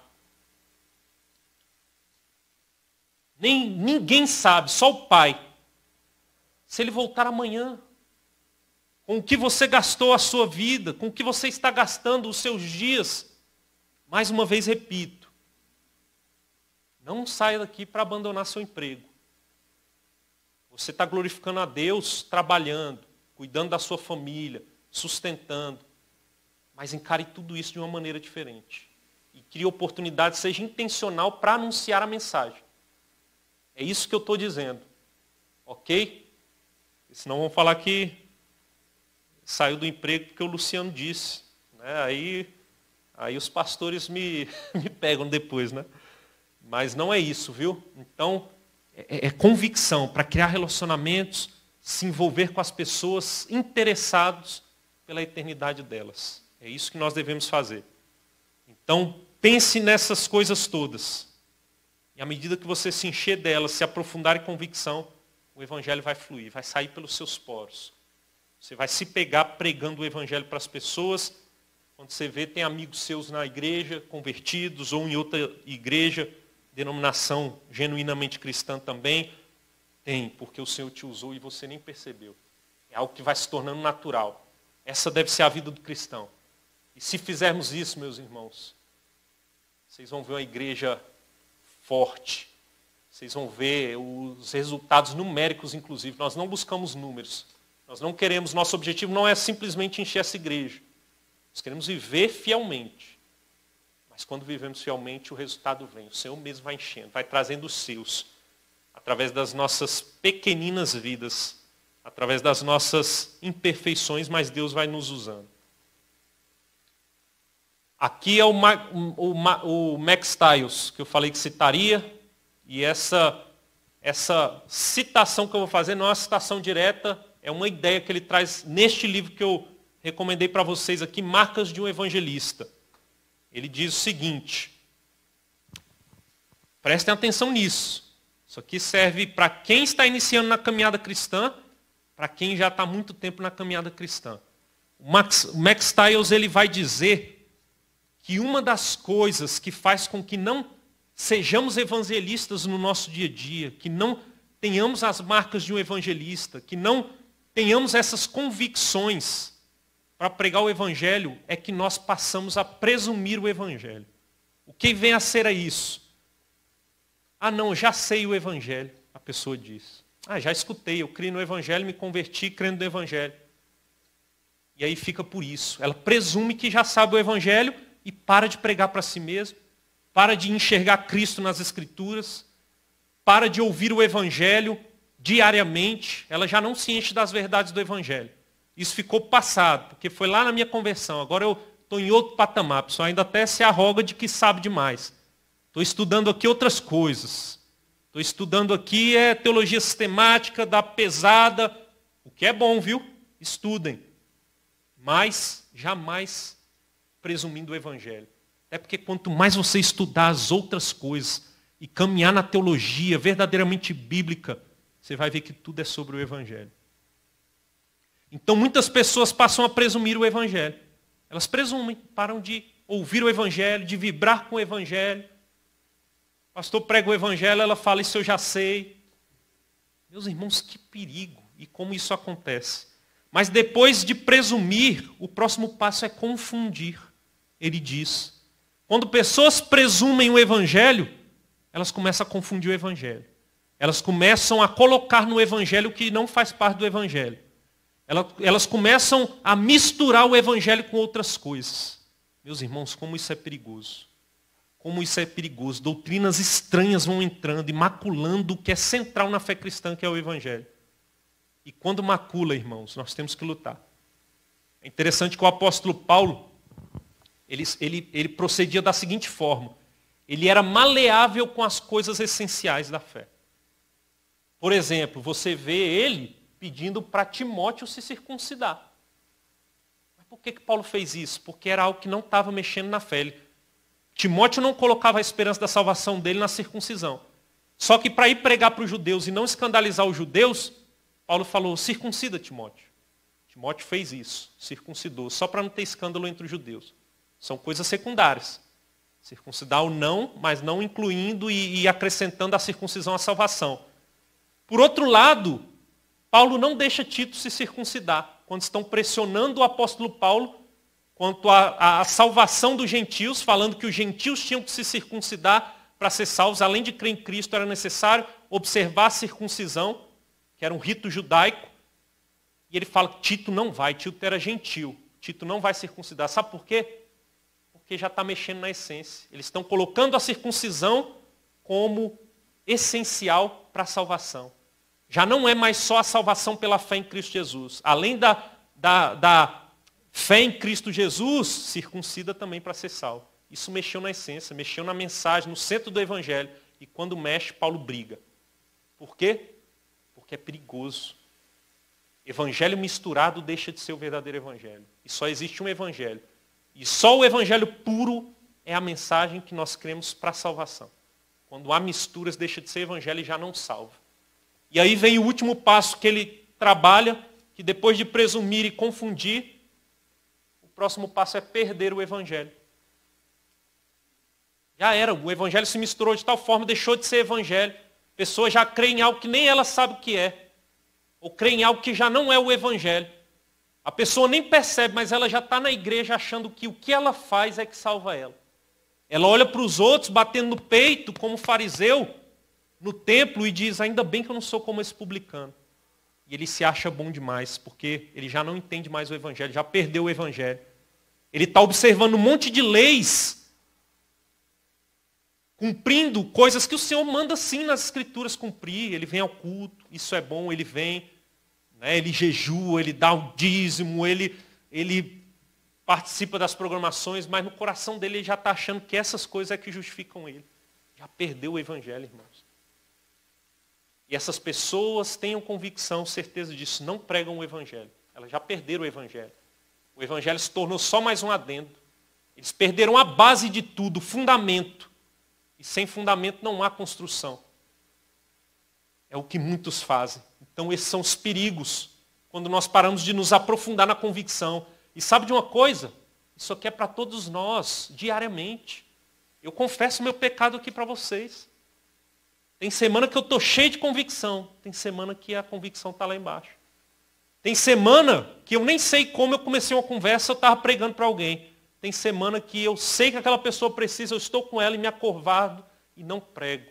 Ninguém sabe, só o Pai. Se Ele voltar amanhã, com o que você gastou a sua vida, com o que você está gastando os seus dias, mais uma vez repito, não saia daqui para abandonar seu emprego. Você está glorificando a Deus trabalhando, cuidando da sua família, sustentando. Mas encare tudo isso de uma maneira diferente. E crie oportunidade, seja intencional para anunciar a mensagem. É isso que eu estou dizendo. Ok? Senão vão falar que saiu do emprego porque o Luciano disse. Né? Aí os pastores me pegam depois, né? Mas não é isso, viu? Então, é convicção para criar relacionamentos, se envolver com as pessoas interessados pela eternidade delas. É isso que nós devemos fazer. Então, pense nessas coisas todas. E à medida que você se encher delas, se aprofundar em convicção, o evangelho vai fluir, vai sair pelos seus poros. Você vai se pegar pregando o evangelho para as pessoas. Quando você vê, tem amigos seus na igreja, convertidos, ou em outra igreja, denominação genuinamente cristã também. Tem, porque o Senhor te usou e você nem percebeu. É algo que vai se tornando natural. Essa deve ser a vida do cristão. E se fizermos isso, meus irmãos, vocês vão ver uma igreja forte. Vocês vão ver os resultados numéricos, inclusive. Nós não buscamos números. Nós não queremos, nosso objetivo não é simplesmente encher essa igreja. Nós queremos viver fielmente. Mas quando vivemos fielmente, o resultado vem. O Senhor mesmo vai enchendo, vai trazendo os seus. Através das nossas pequeninas vidas. Através das nossas imperfeições, mas Deus vai nos usando. Aqui é o Max Stiles, que eu falei que citaria. E essa citação que eu vou fazer não é uma citação direta, é uma ideia que ele traz neste livro que eu recomendei para vocês aqui, Marcas de um Evangelista. Ele diz o seguinte, prestem atenção nisso. Isso aqui serve para quem está iniciando na caminhada cristã, para quem já está há muito tempo na caminhada cristã. O Max Stiles ele vai dizer que uma das coisas que faz com que não sejamos evangelistas no nosso dia a dia, que não tenhamos as marcas de um evangelista, que não tenhamos essas convicções para pregar o evangelho, é que nós passamos a presumir o evangelho. O que vem a ser isso? Ah, não, já sei o evangelho, a pessoa diz. Ah, já escutei, eu criei no evangelho, me converti crendo no evangelho. E aí fica por isso. Ela presume que já sabe o evangelho e para de pregar para si mesma, para de enxergar Cristo nas Escrituras, para de ouvir o evangelho diariamente. Ela já não se enche das verdades do evangelho. Isso ficou passado, porque foi lá na minha conversão. Agora eu estou em outro patamar. A pessoa ainda até se arroga de que sabe demais. Estou estudando aqui outras coisas. Estou estudando aqui teologia sistemática, da pesada. O que é bom, viu? Estudem. Mas jamais presumindo o evangelho. Até porque quanto mais você estudar as outras coisas e caminhar na teologia verdadeiramente bíblica, você vai ver que tudo é sobre o evangelho. Então muitas pessoas passam a presumir o evangelho. Elas presumem, param de ouvir o evangelho, de vibrar com o evangelho. O pastor prega o evangelho, ela fala, isso eu já sei. Meus irmãos, que perigo e como isso acontece. Mas depois de presumir, o próximo passo é confundir. Ele diz, quando pessoas presumem o evangelho, elas começam a confundir o evangelho. Elas começam a colocar no evangelho o que não faz parte do evangelho. Elas começam a misturar o evangelho com outras coisas. Meus irmãos, como isso é perigoso. Como isso é perigoso. Doutrinas estranhas vão entrando e maculando o que é central na fé cristã, que é o evangelho. E quando macula, irmãos, nós temos que lutar. É interessante que o apóstolo Paulo, ele procedia da seguinte forma. Ele era maleável com as coisas essenciais da fé. Por exemplo, você vê ele pedindo para Timóteo se circuncidar. Mas por que Paulo fez isso? Porque era algo que não estava mexendo na fé. Timóteo não colocava a esperança da salvação dele na circuncisão. Só que para ir pregar para os judeus e não escandalizar os judeus, Paulo falou, circuncida Timóteo. Timóteo fez isso, circuncidou, só para não ter escândalo entre os judeus. São coisas secundárias. Circuncidar ou não, mas não incluindo e acrescentando a circuncisão à salvação. Por outro lado, Paulo não deixa Tito se circuncidar, quando estão pressionando o apóstolo Paulo quanto à salvação dos gentios, falando que os gentios tinham que se circuncidar para ser salvos, além de crer em Cristo, era necessário observar a circuncisão, que era um rito judaico, e ele fala que Tito não vai, Tito era gentil, Tito não vai circuncidar. Sabe por quê? Porque já está mexendo na essência. Eles estão colocando a circuncisão como essencial para a salvação. Já não é mais só a salvação pela fé em Cristo Jesus. Além da fé em Cristo Jesus, circuncida também para ser salvo. Isso mexeu na essência, mexeu na mensagem, no centro do evangelho. E quando mexe, Paulo briga. Por quê? Porque é perigoso. Evangelho misturado deixa de ser o verdadeiro evangelho. E só existe um evangelho. E só o evangelho puro é a mensagem que nós cremos para a salvação. Quando há misturas, deixa de ser evangelho e já não salva. E aí vem o último passo que ele trabalha, que depois de presumir e confundir, o próximo passo é perder o evangelho. Já era, o evangelho se misturou de tal forma, deixou de ser evangelho. A pessoa já crê em algo que nem ela sabe o que é. Ou crê em algo que já não é o evangelho. A pessoa nem percebe, mas ela já está na igreja achando que o que ela faz é que salva ela. Ela olha para os outros, batendo no peito, como fariseu, no templo, e diz, ainda bem que eu não sou como esse publicano. E ele se acha bom demais, porque ele já não entende mais o evangelho, já perdeu o evangelho. Ele está observando um monte de leis, cumprindo coisas que o Senhor manda sim nas Escrituras cumprir. Ele vem ao culto, isso é bom, ele vem, né, ele jejua, ele dá o dízimo, ele participa das programações, mas no coração dele ele já está achando que essas coisas é que justificam ele. Já perdeu o evangelho, irmãos. E essas pessoas tenham convicção, certeza disso, não pregam o evangelho. Elas já perderam o evangelho. O evangelho se tornou só mais um adendo. Eles perderam a base de tudo, o fundamento. E sem fundamento não há construção. É o que muitos fazem. Então esses são os perigos, quando nós paramos de nos aprofundar na convicção. E sabe de uma coisa? Isso aqui é para todos nós, diariamente. Eu confesso meu pecado aqui para vocês. Tem semana que eu estou cheio de convicção. Tem semana que a convicção está lá embaixo. Tem semana que eu nem sei como eu comecei uma conversa, eu estava pregando para alguém. Tem semana que eu sei que aquela pessoa precisa, eu estou com ela e me acovardo e não prego.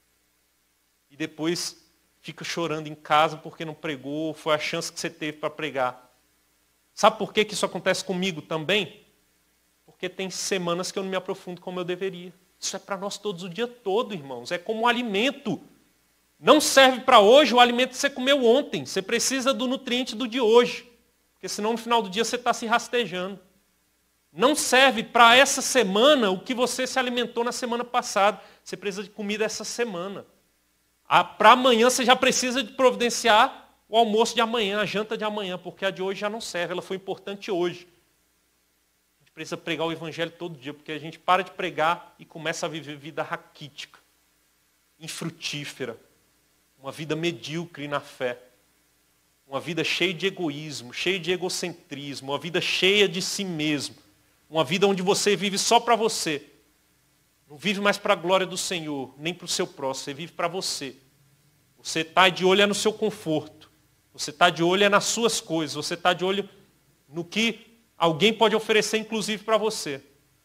E depois fica chorando em casa porque não pregou, foi a chance que você teve para pregar. Sabe por que isso acontece comigo também? Porque tem semanas que eu não me aprofundo como eu deveria. Isso é para nós todos o dia todo, irmãos. É como um alimento. Não serve para hoje o alimento que você comeu ontem. Você precisa do nutriente do de hoje. Porque senão no final do dia você está se rastejando. Não serve para essa semana o que você se alimentou na semana passada. Você precisa de comida essa semana. Para amanhã você já precisa de providenciar o almoço de amanhã, a janta de amanhã, porque a de hoje já não serve. Ela foi importante hoje. Precisa pregar o evangelho todo dia, porque a gente para de pregar e começa a viver vida raquítica, infrutífera, uma vida medíocre na fé, uma vida cheia de egoísmo, cheia de egocentrismo, uma vida cheia de si mesmo, uma vida onde você vive só para você, não vive mais para a glória do Senhor, nem para o seu próximo, você vive para você. Você está de olho no seu conforto, você está de olho nas suas coisas, você está de olho no que alguém pode oferecer, inclusive, para você.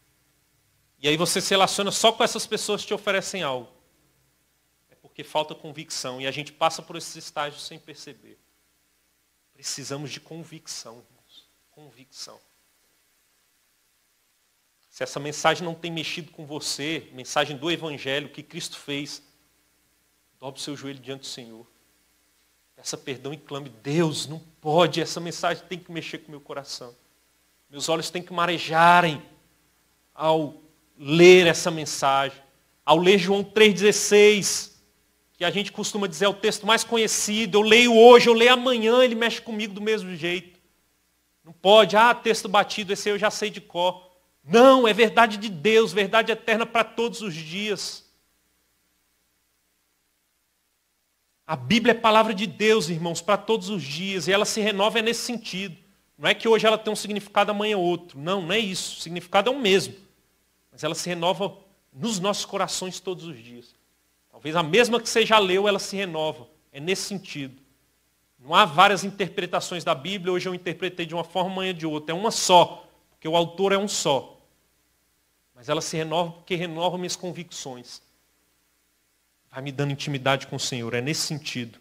E aí você se relaciona só com essas pessoas que te oferecem algo. É porque falta convicção. E a gente passa por esses estágios sem perceber. Precisamos de convicção, irmãos. Convicção. Se essa mensagem não tem mexido com você, mensagem do Evangelho, que Cristo fez, dobre o seu joelho diante do Senhor. Peça perdão e clame, Deus, não pode, essa mensagem tem que mexer com o meu coração. Meus olhos têm que marejarem ao ler essa mensagem. Ao ler João 3,16, que a gente costuma dizer é o texto mais conhecido. Eu leio hoje, eu leio amanhã, ele mexe comigo do mesmo jeito. Não pode, texto batido, esse aí eu já sei de cor. Não, é verdade de Deus, verdade eterna para todos os dias. A Bíblia é palavra de Deus, irmãos, para todos os dias. E ela se renova nesse sentido. Não é que hoje ela tem um significado, amanhã outro. Não, não é isso. O significado é o mesmo. Mas ela se renova nos nossos corações todos os dias. Talvez a mesma que você já leu, ela se renova. É nesse sentido. Não há várias interpretações da Bíblia. Hoje eu interpretei de uma forma, amanhã de outra. É uma só. Porque o autor é um só. Mas ela se renova porque renova minhas convicções. Vai me dando intimidade com o Senhor. É nesse sentido.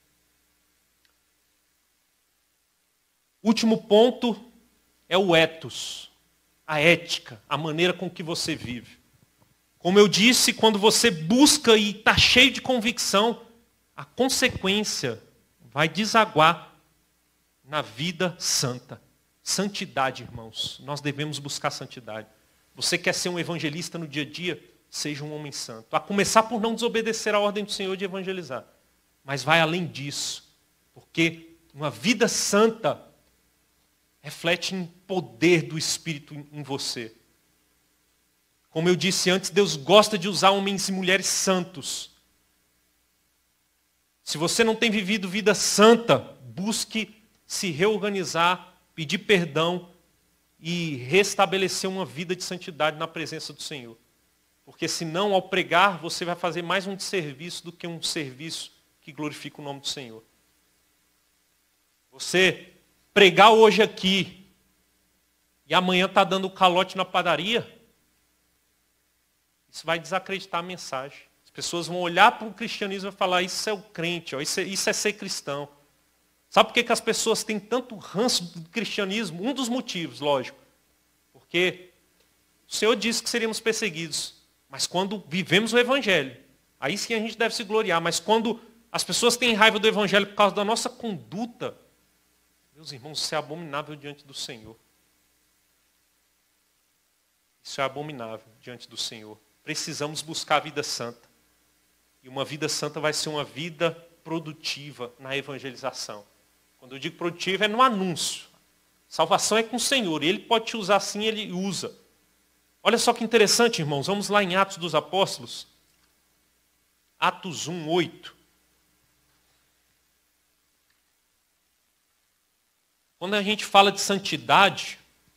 Último ponto é o ethos, a ética, a maneira com que você vive. Como eu disse, quando você busca e está cheio de convicção, a consequência vai desaguar na vida santa. Santidade, irmãos. Nós devemos buscar santidade. Você quer ser um evangelista no dia a dia? Seja um homem santo. A começar por não desobedecer a ordem do Senhor de evangelizar. Mas vai além disso. Porque uma vida santa reflete em poder do Espírito em você. Como eu disse antes, Deus gosta de usar homens e mulheres santos. Se você não tem vivido vida santa, busque se reorganizar, pedir perdão e restabelecer uma vida de santidade na presença do Senhor. Porque senão, ao pregar, você vai fazer mais um desserviço do que um serviço que glorifica o nome do Senhor. Você pregar hoje aqui e amanhã está dando calote na padaria, isso vai desacreditar a mensagem. As pessoas vão olhar para o cristianismo e falar, isso é o crente, ó, isso é ser cristão. Sabe por que as pessoas têm tanto ranço do cristianismo? Um dos motivos, lógico. Porque o Senhor disse que seríamos perseguidos. Mas quando vivemos o Evangelho, aí sim a gente deve se gloriar. Mas quando as pessoas têm raiva do Evangelho por causa da nossa conduta, meus irmãos, isso é abominável diante do Senhor. Isso é abominável diante do Senhor. Precisamos buscar a vida santa. E uma vida santa vai ser uma vida produtiva na evangelização. Quando eu digo produtiva, é no anúncio. Salvação é com o Senhor. E Ele pode te usar assim, Ele usa. Olha só que interessante, irmãos. Vamos lá em Atos dos Apóstolos. Atos 1, 8. Quando a gente fala de santidade,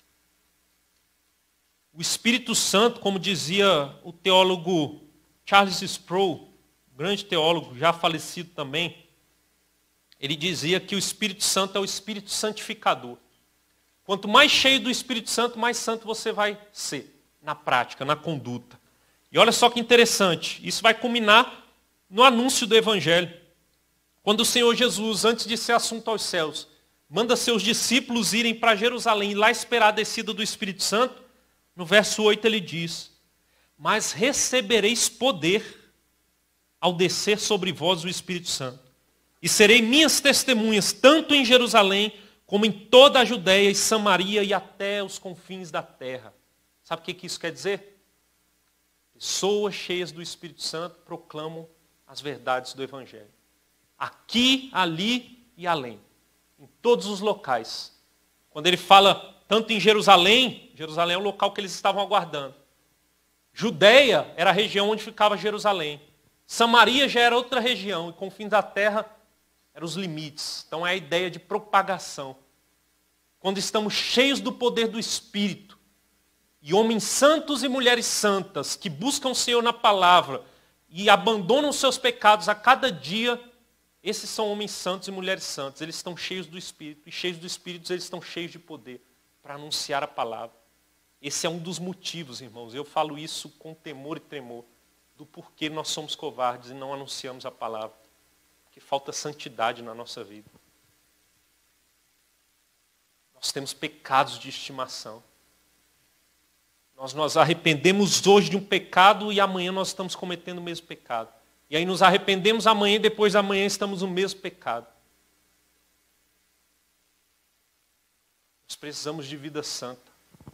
o Espírito Santo, como dizia o teólogo Charles Sproul, grande teólogo, já falecido também, ele dizia que o Espírito Santo é o Espírito santificador. Quanto mais cheio do Espírito Santo, mais santo você vai ser, na prática, na conduta. E olha só que interessante, isso vai culminar no anúncio do Evangelho. Quando o Senhor Jesus, antes de ser assunto aos céus, manda seus discípulos irem para Jerusalém e lá esperar a descida do Espírito Santo, no verso 8 ele diz, mas recebereis poder ao descer sobre vós o Espírito Santo. E serei minhas testemunhas, tanto em Jerusalém, como em toda a Judéia e Samaria e até os confins da terra. Sabe o que isso quer dizer? Pessoas cheias do Espírito Santo proclamam as verdades do Evangelho. Aqui, ali e além. Em todos os locais. Quando ele fala tanto em Jerusalém, Jerusalém é o local que eles estavam aguardando. Judéia era a região onde ficava Jerusalém. Samaria já era outra região, e confins da terra eram os limites. Então é a ideia de propagação. Quando estamos cheios do poder do Espírito, e homens santos e mulheres santas, que buscam o Senhor na palavra, e abandonam os seus pecados a cada dia, esses são homens santos e mulheres santas. Eles estão cheios do Espírito, e cheios do Espírito eles estão cheios de poder para anunciar a palavra. Esse é um dos motivos, irmãos, eu falo isso com temor e tremor, do porquê nós somos covardes e não anunciamos a palavra. Porque falta santidade na nossa vida. Nós temos pecados de estimação. Nós nos arrependemos hoje de um pecado e amanhã nós estamos cometendo o mesmo pecado. E aí nos arrependemos amanhã e depois da manhã estamos no mesmo pecado. Nós precisamos de vida santa.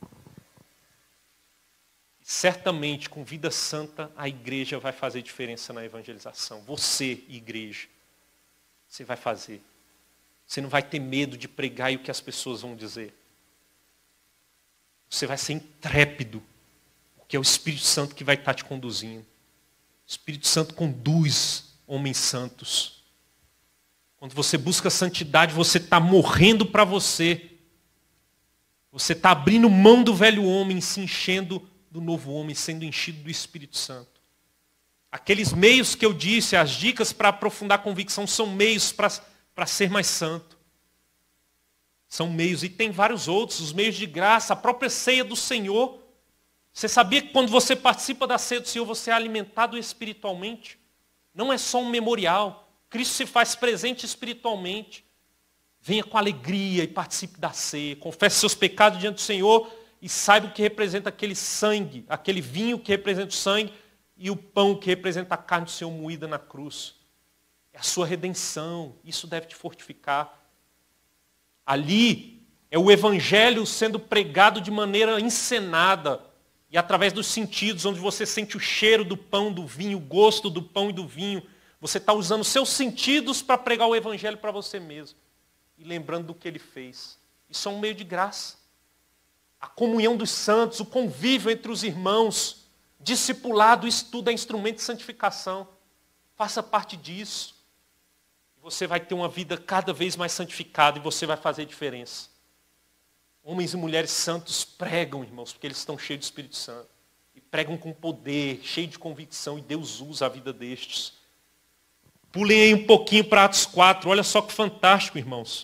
Certamente, com vida santa, a igreja vai fazer diferença na evangelização. Você, igreja, você vai fazer. Você não vai ter medo de pregar e o que as pessoas vão dizer. Você vai ser intrépido, porque é o Espírito Santo que vai estar te conduzindo. O Espírito Santo conduz homens santos. Quando você busca santidade, você está morrendo para você. Você está abrindo mão do velho homem, se enchendo do novo homem, sendo enchido do Espírito Santo. Aqueles meios que eu disse, as dicas para aprofundar a convicção, são meios para ser mais santo. São meios, e tem vários outros, os meios de graça, a própria ceia do Senhor. Você sabia que quando você participa da ceia do Senhor, você é alimentado espiritualmente? Não é só um memorial. Cristo se faz presente espiritualmente. Venha com alegria e participe da ceia. Confesse seus pecados diante do Senhor e saiba o que representa aquele sangue, aquele vinho que representa o sangue e o pão que representa a carne do Senhor moída na cruz. É a sua redenção. Isso deve te fortificar. Ali é o evangelho sendo pregado de maneira encenada e através dos sentidos, onde você sente o cheiro do pão, do vinho, o gosto do pão e do vinho. Você está usando seus sentidos para pregar o evangelho para você mesmo. E lembrando do que ele fez. Isso é um meio de graça. A comunhão dos santos, o convívio entre os irmãos, discipulado, estudo é instrumento de santificação. Faça parte disso. Você vai ter uma vida cada vez mais santificada e você vai fazer diferença. Homens e mulheres santos pregam, irmãos, porque eles estão cheios do Espírito Santo. E pregam com poder, cheio de convicção, e Deus usa a vida destes. Pulem aí um pouquinho para Atos 4, olha só que fantástico, irmãos.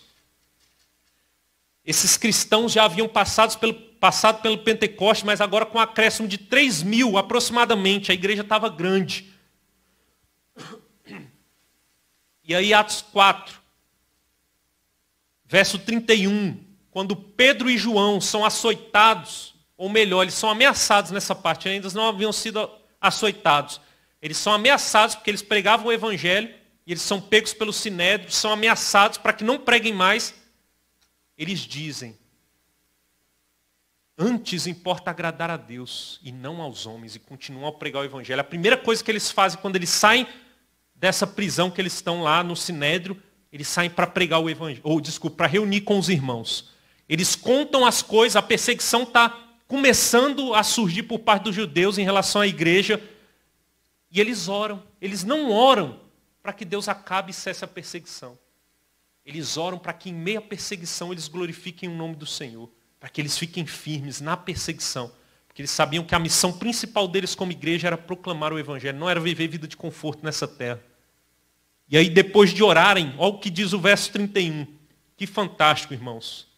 Esses cristãos já haviam passado pelo Pentecoste, mas agora com um acréscimo de 3.000 aproximadamente, a igreja estava grande. E aí Atos 4, verso 31, quando Pedro e João são açoitados, ou melhor, eles são ameaçados nessa parte, ainda não haviam sido açoitados. Eles são ameaçados porque eles pregavam o evangelho, e eles são pegos pelo sinédrio, são ameaçados para que não preguem mais. Eles dizem, antes importa agradar a Deus e não aos homens, e continuam a pregar o evangelho. A primeira coisa que eles fazem quando eles saem dessa prisão que eles estão lá no sinédrio, eles saem para pregar o evangelho, para reunir com os irmãos. Eles contam as coisas, a perseguição está começando a surgir por parte dos judeus em relação à igreja, e eles oram. Eles não oram para que Deus acabe e cesse a perseguição. Eles oram para que em meio à perseguição eles glorifiquem o nome do Senhor, para que eles fiquem firmes na perseguição, porque eles sabiam que a missão principal deles como igreja era proclamar o evangelho, não era viver vida de conforto nessa terra. E aí depois de orarem, olha o que diz o verso 31, que fantástico, irmãos.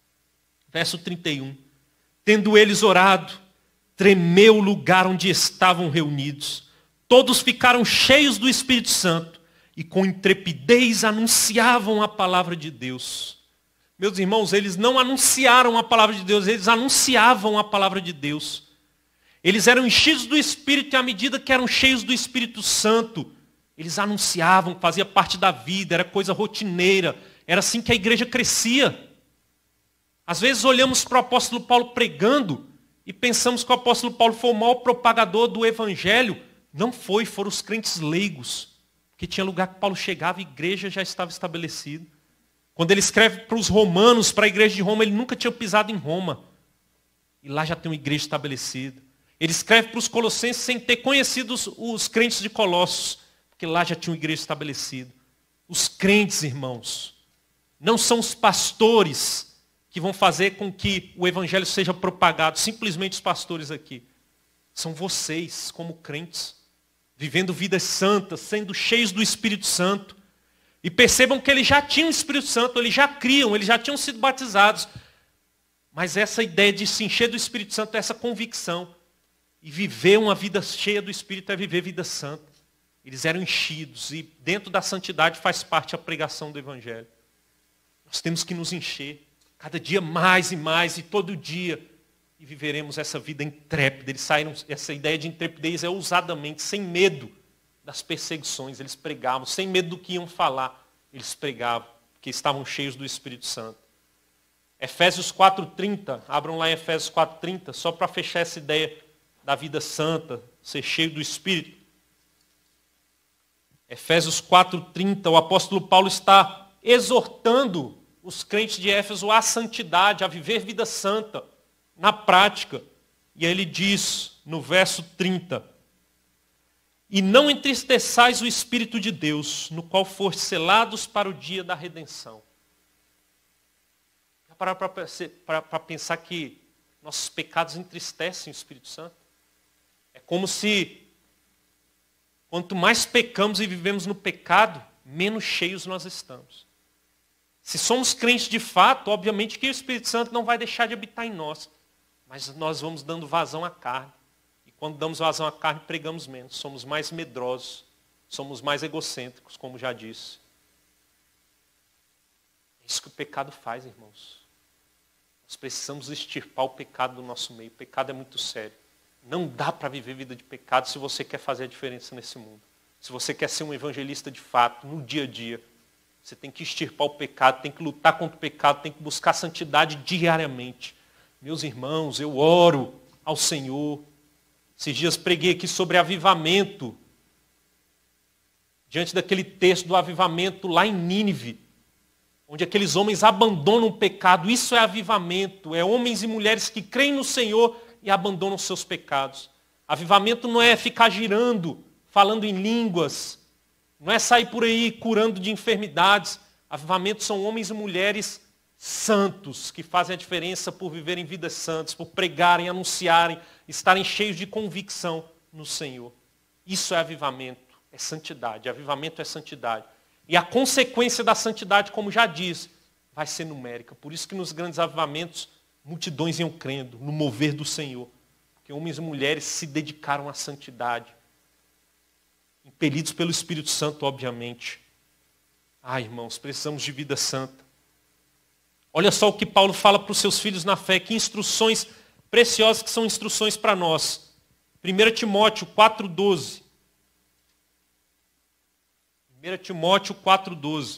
Verso 31, tendo eles orado, tremeu o lugar onde estavam reunidos, todos ficaram cheios do Espírito Santo e com intrepidez anunciavam a palavra de Deus. Meus irmãos, eles não anunciaram a palavra de Deus, eles anunciavam a palavra de Deus. Eles eram enchidos do Espírito e à medida que eram cheios do Espírito Santo, eles anunciavam, fazia parte da vida, era coisa rotineira, era assim que a igreja crescia. Às vezes olhamos para o apóstolo Paulo pregando e pensamos que o apóstolo Paulo foi o maior propagador do evangelho. Não foi, foram os crentes leigos. Porque tinha lugar que Paulo chegava e a igreja já estava estabelecida. Quando ele escreve para os romanos, para a igreja de Roma, ele nunca tinha pisado em Roma. E lá já tem uma igreja estabelecida. Ele escreve para os colossenses sem ter conhecido os crentes de Colossos, porque lá já tinha uma igreja estabelecida. Os crentes, irmãos, não são os pastores que vão fazer com que o evangelho seja propagado, simplesmente os pastores aqui. São vocês, como crentes, vivendo vidas santas, sendo cheios do Espírito Santo. E percebam que eles já tinham o Espírito Santo, eles já criam, eles já tinham sido batizados. Mas essa ideia de se encher do Espírito Santo é essa convicção. E viver uma vida cheia do Espírito é viver vida santa. Eles eram enchidos e dentro da santidade faz parte a pregação do Evangelho. Nós temos que nos encher cada dia mais e mais e todo dia. E viveremos essa vida intrépida. Eles saíram, essa ideia de intrepidez é ousadamente, sem medo das perseguições. Eles pregavam, sem medo do que iam falar. Eles pregavam, porque estavam cheios do Espírito Santo. Efésios 4:30, abram lá em Efésios 4:30, só para fechar essa ideia da vida santa, ser cheio do Espírito. Efésios 4:30, o apóstolo Paulo está exortando os crentes de Éfeso à santidade, a viver vida santa, na prática. E ele diz, no verso 30, e não entristeçais o Espírito de Deus, no qual foste selados para o dia da redenção. Já pararam para pensar que nossos pecados entristecem o Espírito Santo? É como se, quanto mais pecamos e vivemos no pecado, menos cheios nós estamos. Se somos crentes de fato, obviamente que o Espírito Santo não vai deixar de habitar em nós. Mas nós vamos dando vazão à carne. E quando damos vazão à carne, pregamos menos. Somos mais medrosos. Somos mais egocêntricos, como já disse. É isso que o pecado faz, irmãos. Nós precisamos extirpar o pecado do nosso meio. O pecado é muito sério. Não dá para viver vida de pecado se você quer fazer a diferença nesse mundo. Se você quer ser um evangelista de fato, no dia a dia. Você tem que extirpar o pecado, tem que lutar contra o pecado, tem que buscar santidade diariamente. Meus irmãos, eu oro ao Senhor. Esses dias preguei aqui sobre avivamento. Diante daquele texto do avivamento lá em Nínive, onde aqueles homens abandonam o pecado. Isso é avivamento. É homens e mulheres que creem no Senhor e abandonam seus pecados. Avivamento não é ficar girando, falando em línguas. Não é sair por aí curando de enfermidades. Avivamento são homens e mulheres santos, que fazem a diferença por viverem vidas santas, por pregarem, anunciarem, estarem cheios de convicção no Senhor. Isso é avivamento, é santidade. Avivamento é santidade. E a consequência da santidade, como já disse, vai ser numérica. Por isso que nos grandes avivamentos, multidões iam crendo no mover do Senhor. Porque homens e mulheres se dedicaram à santidade. Impelidos pelo Espírito Santo, obviamente. Irmãos, precisamos de vida santa. Olha só o que Paulo fala para os seus filhos na fé. Que instruções preciosas que são instruções para nós. 1 Timóteo 4,12. 1 Timóteo 4,12.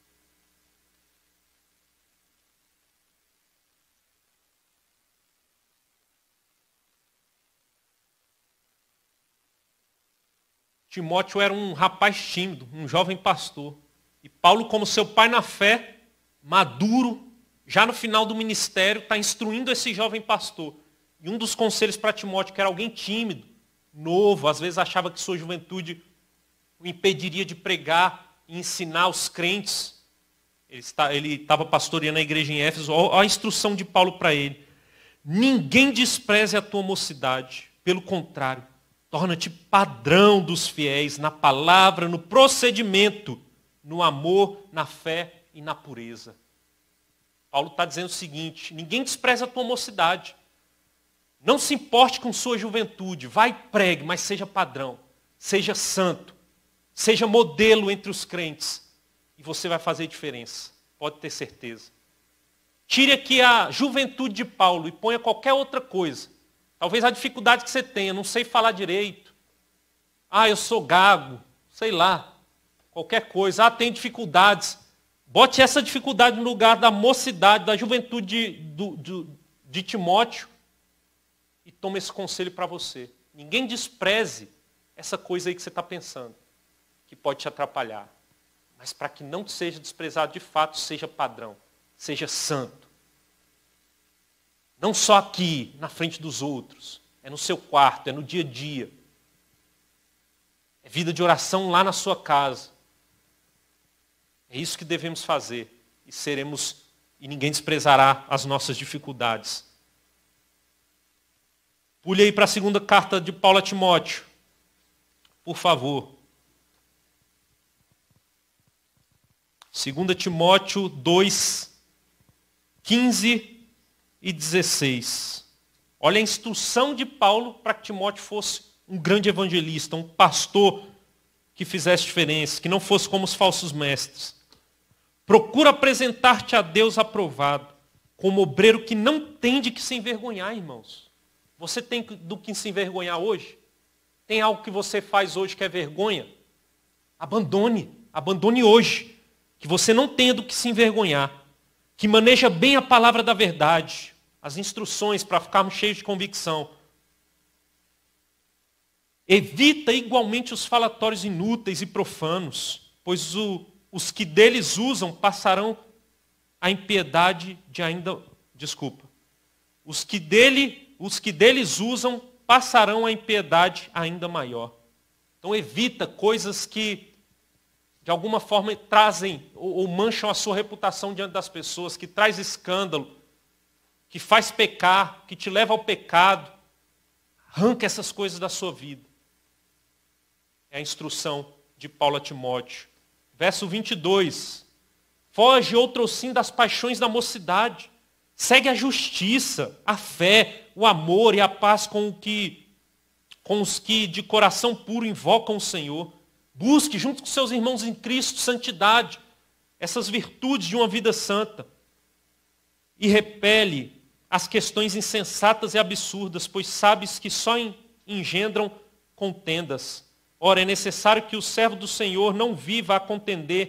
Timóteo era um rapaz tímido, um jovem pastor. E Paulo, como seu pai na fé, maduro, já no final do ministério, está instruindo esse jovem pastor. E um dos conselhos para Timóteo, que era alguém tímido, novo, às vezes achava que sua juventude o impediria de pregar e ensinar os crentes. Ele estava pastoreando a igreja em Éfeso. Olha a instrução de Paulo para ele. Ninguém despreze a tua mocidade. Pelo contrário, torna-te padrão dos fiéis na palavra, no procedimento, no amor, na fé e na pureza. Paulo está dizendo o seguinte: ninguém despreze a tua mocidade. Não se importe com sua juventude. Vai e pregue, mas seja padrão. Seja santo. Seja modelo entre os crentes. E você vai fazer diferença. Pode ter certeza. Tire aqui a juventude de Paulo e ponha qualquer outra coisa. Talvez a dificuldade que você tenha, não sei falar direito. Eu sou gago, sei lá, qualquer coisa. Tenho dificuldades. Bote essa dificuldade no lugar da mocidade, da juventude de Timóteo e tome esse conselho para você. Ninguém despreze essa coisa aí que você está pensando, que pode te atrapalhar. Mas para que não seja desprezado de fato, seja padrão, seja santo. Não só aqui, na frente dos outros. É no seu quarto, é no dia a dia. É vida de oração lá na sua casa. É isso que devemos fazer. E ninguém desprezará as nossas dificuldades. Pule aí para a segunda carta de Paulo a Timóteo. Por favor. 2 Timóteo 2, 15 e 16. Olha a instrução de Paulo para que Timóteo fosse um grande evangelista, um pastor que fizesse diferença, que não fosse como os falsos mestres. Procura apresentar-te a Deus aprovado, como obreiro que não tem de que se envergonhar, irmãos. Você tem do que se envergonhar hoje? Tem algo que você faz hoje que é vergonha? Abandone hoje, que você não tenha do que se envergonhar, que maneja bem a palavra da verdade, as instruções para ficarmos cheios de convicção. Evita igualmente os falatórios inúteis e profanos, pois os que deles usam passarão a impiedade de ainda... Os que deles usam passarão a impiedade ainda maior. Então evita coisas que de alguma forma trazem ou mancham a sua reputação diante das pessoas, que traz escândalo, que faz pecar, que te leva ao pecado. Arranca essas coisas da sua vida. É a instrução de Paulo a Timóteo. Verso 22. Foge outrossim das paixões da mocidade. Segue a justiça, a fé, o amor e a paz com os que de coração puro invocam o Senhor. Busque, junto com seus irmãos em Cristo, santidade, essas virtudes de uma vida santa. E repele as questões insensatas e absurdas, pois sabes que só engendram contendas. Ora, é necessário que o servo do Senhor não viva a contender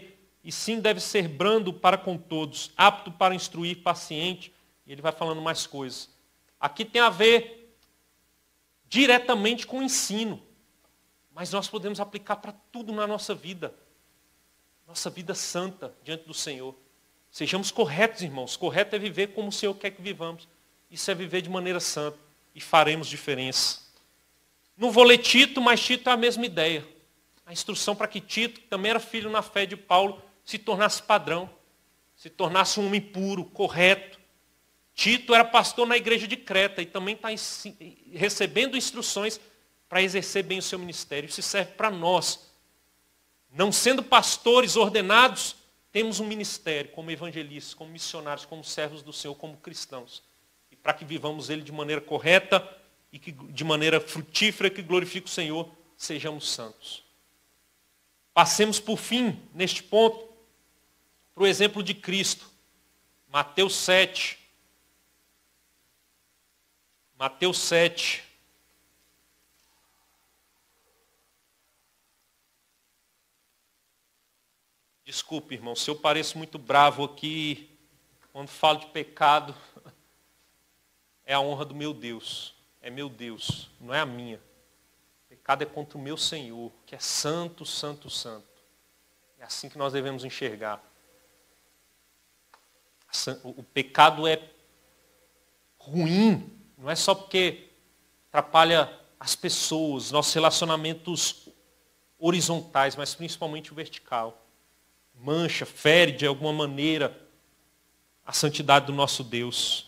e sim deve ser brando para com todos, apto para instruir, paciente. E ele vai falando mais coisas. Aqui tem a ver diretamente com o ensino, mas nós podemos aplicar para tudo na nossa vida santa diante do Senhor. Sejamos corretos, irmãos. Correto é viver como o Senhor quer que vivamos. Isso é viver de maneira santa e faremos diferença. Não vou ler Tito, mas Tito é a mesma ideia. A instrução para que Tito, que também era filho na fé de Paulo, se tornasse padrão, se tornasse um homem puro, correto. Tito era pastor na igreja de Creta e também está recebendo instruções para exercer bem o seu ministério. Isso serve para nós. Não sendo pastores ordenados, temos um ministério como evangelistas, como missionários, como servos do Senhor, como cristãos. E para que vivamos ele de maneira correta e que, de maneira frutífera, que glorifique o Senhor, sejamos santos. Passemos por fim, neste ponto, para o exemplo de Cristo. Mateus 7. Mateus 7. Desculpe, irmão, se eu pareço muito bravo aqui, quando falo de pecado, é a honra do meu Deus. É meu Deus, não é a minha. Pecado é contra o meu Senhor, que é santo, santo, santo. É assim que nós devemos enxergar. O pecado é ruim, não é só porque atrapalha as pessoas, nossos relacionamentos horizontais, mas principalmente o vertical. Mancha, fere de alguma maneira a santidade do nosso Deus.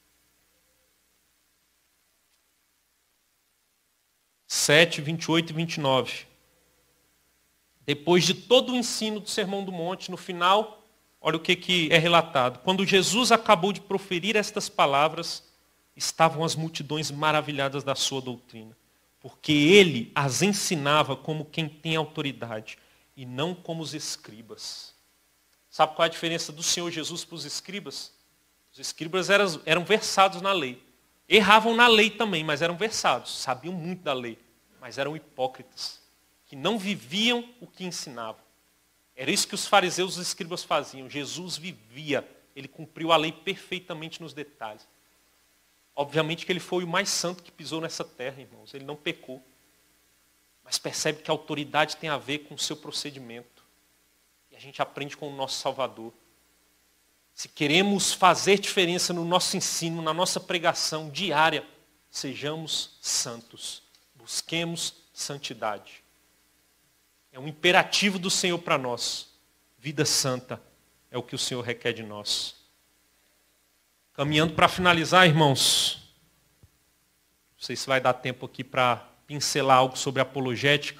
7, 28 e 29. Depois de todo o ensino do Sermão do Monte, no final, olha o que é relatado. Quando Jesus acabou de proferir estas palavras, estavam as multidões maravilhadas da sua doutrina, porque ele as ensinava como quem tem autoridade, e não como os escribas. Sabe qual é a diferença do Senhor Jesus para os escribas? Os escribas eram versados na lei. Erravam na lei também, mas eram versados. Sabiam muito da lei, mas eram hipócritas, que não viviam o que ensinavam. Era isso que os fariseus e os escribas faziam. Jesus vivia, ele cumpriu a lei perfeitamente nos detalhes. Obviamente que ele foi o mais santo que pisou nessa terra, irmãos. Ele não pecou. Mas percebe que a autoridade tem a ver com o seu procedimento. E a gente aprende com o nosso Salvador. Se queremos fazer diferença no nosso ensino, na nossa pregação diária, sejamos santos. Busquemos santidade. É um imperativo do Senhor para nós. Vida santa é o que o Senhor requer de nós. Caminhando para finalizar, irmãos. Não sei se vai dar tempo aqui para pincelar algo sobre apologética.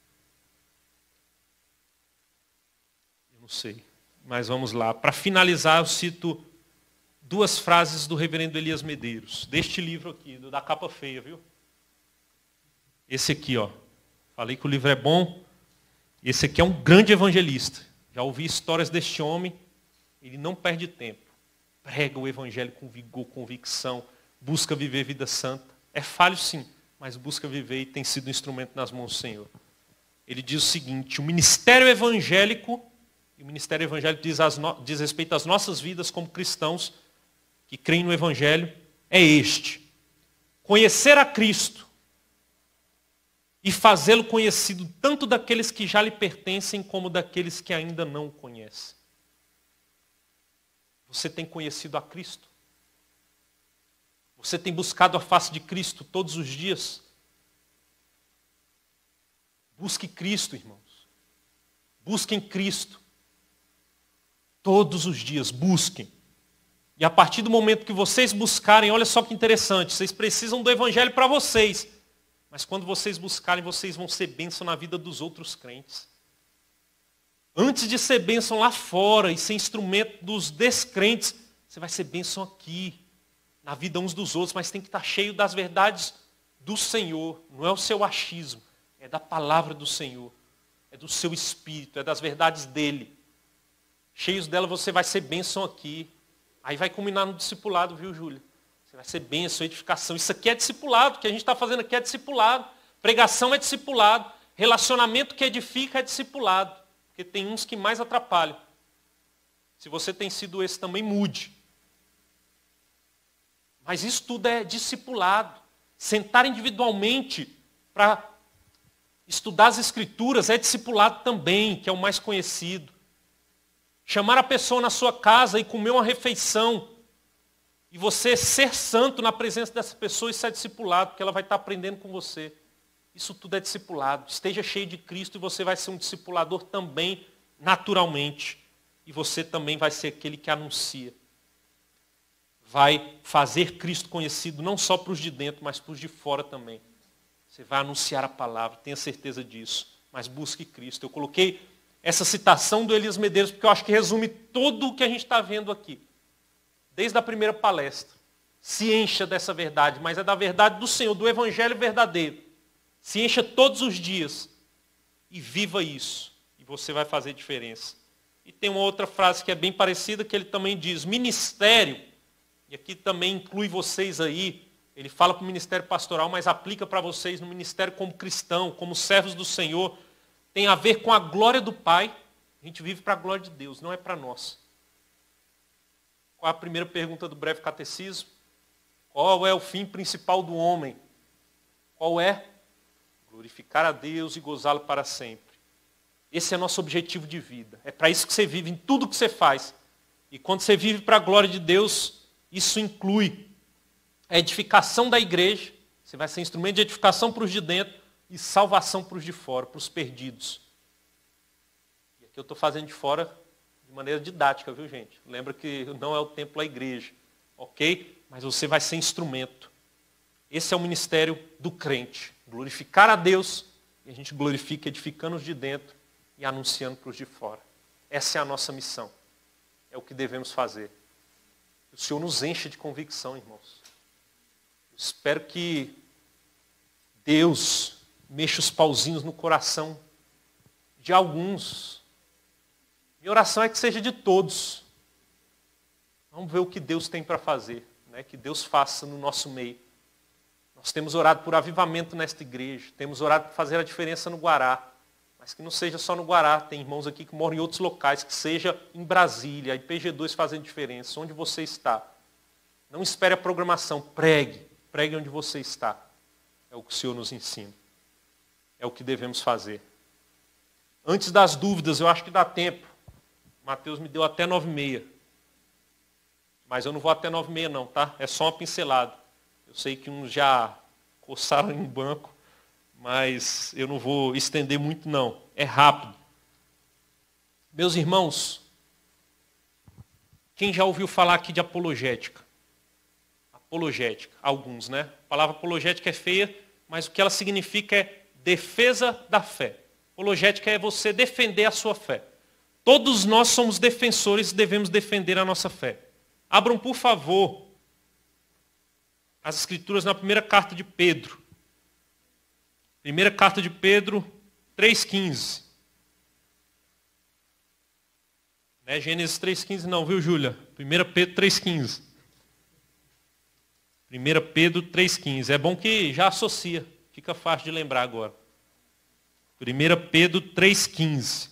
Eu não sei, mas vamos lá. Para finalizar, eu cito duas frases do reverendo Elias Medeiros, deste livro aqui, da capa feia, viu? Esse aqui, ó. Falei que o livro é bom. Esse aqui é um grande evangelista. Já ouvi histórias deste homem. Ele não perde tempo. Prega o evangelho com vigor, convicção. Busca viver vida santa. É falho sim, mas busca viver e tem sido um instrumento nas mãos do Senhor. Ele diz o seguinte: o ministério evangélico, e o ministério evangélico diz respeito às nossas vidas como cristãos que creem no evangelho, é este: conhecer a Cristo e fazê-lo conhecido tanto daqueles que já lhe pertencem como daqueles que ainda não o conhecem. Você tem conhecido a Cristo? Você tem buscado a face de Cristo todos os dias? Busque Cristo, irmãos. Busquem Cristo. Todos os dias, busquem. E a partir do momento que vocês buscarem, olha só que interessante, vocês precisam do evangelho para vocês. Mas quando vocês buscarem, vocês vão ser bênção na vida dos outros crentes. Antes de ser bênção lá fora e ser instrumento dos descrentes, você vai ser bênção aqui, na vida uns dos outros, mas tem que estar cheio das verdades do Senhor. Não é o seu achismo, é da palavra do Senhor. É do seu espírito, é das verdades dele. Cheios dela você vai ser bênção aqui. Aí vai culminar no discipulado, viu, Júlia? Você vai ser bênção, edificação. Isso aqui é discipulado, o que a gente está fazendo aqui é discipulado. Pregação é discipulado. Relacionamento que edifica é discipulado. porque tem uns que mais atrapalham. Se você tem sido esse também, mude. Mas isso tudo é discipulado. Sentar individualmente para estudar as Escrituras é discipulado também, que é o mais conhecido. Chamar a pessoa na sua casa e comer uma refeição, e você ser santo na presença dessa pessoa, isso é discipulado, porque ela vai estar aprendendo com você. Isso tudo é discipulado. Esteja cheio de Cristo e você vai ser um discipulador também, naturalmente. E você também vai ser aquele que anuncia. Vai fazer Cristo conhecido não só para os de dentro, mas para os de fora também. Você vai anunciar a palavra, tenha certeza disso. Mas busque Cristo. Eu coloquei essa citação do Elias Medeiros, porque eu acho que resume tudo o que a gente está vendo aqui. Desde a primeira palestra. Se encha dessa verdade, mas é da verdade do Senhor, do Evangelho verdadeiro. Se encha todos os dias e viva isso. E você vai fazer diferença. E tem uma outra frase que é bem parecida, que ele também diz, ministério, e aqui também inclui vocês aí, ele fala para o ministério pastoral, mas aplica para vocês no ministério como cristão, como servos do Senhor, tem a ver com a glória do Pai. A gente vive para a glória de Deus, não é para nós. Qual a primeira pergunta do breve catecismo? Qual é o fim principal do homem? Qual é? Glorificar a Deus e gozá-lo para sempre. Esse é nosso objetivo de vida. É para isso que você vive, em tudo que você faz. E quando você vive para a glória de Deus, isso inclui a edificação da igreja. Você vai ser instrumento de edificação para os de dentro e salvação para os de fora, para os perdidos. E aqui eu estou fazendo de fora de maneira didática, viu, gente? Lembra que não é o templo, é a igreja. Ok? Mas você vai ser instrumento. Esse é o ministério do crente. Glorificar a Deus, e a gente glorifica edificando os de dentro e anunciando para os de fora. Essa é a nossa missão. É o que devemos fazer. O Senhor nos enche de convicção, irmãos. Eu espero que Deus mexa os pauzinhos no coração de alguns. Minha oração é que seja de todos. Vamos ver o que Deus tem para fazer, né? Que Deus faça no nosso meio. Nós temos orado por avivamento nesta igreja, temos orado por fazer a diferença no Guará, mas que não seja só no Guará, tem irmãos aqui que moram em outros locais, que seja em Brasília, a IPG2 fazendo diferença, onde você está. Não espere a programação, pregue onde você está. É o que o Senhor nos ensina. É o que devemos fazer. Antes das dúvidas, eu acho que dá tempo. Mateus me deu até 9h30. Mas eu não vou até 9h30 não, tá? É só uma pincelada. Eu sei que uns já coçaram em um banco, mas eu não vou estender muito não. É rápido. Meus irmãos, quem já ouviu falar aqui de apologética? Apologética, alguns, né? A palavra apologética é feia, mas o que ela significa é defesa da fé. Apologética é você defender a sua fé. Todos nós somos defensores e devemos defender a nossa fé. Abram, por favor, as Escrituras na primeira carta de Pedro. Primeira carta de Pedro 3,15. Não é Gênesis 3,15 não, viu, Júlia? 1 Pedro 3,15. 1 Pedro 3,15. É bom que já associa. Fica fácil de lembrar agora. 1 Pedro 3,15.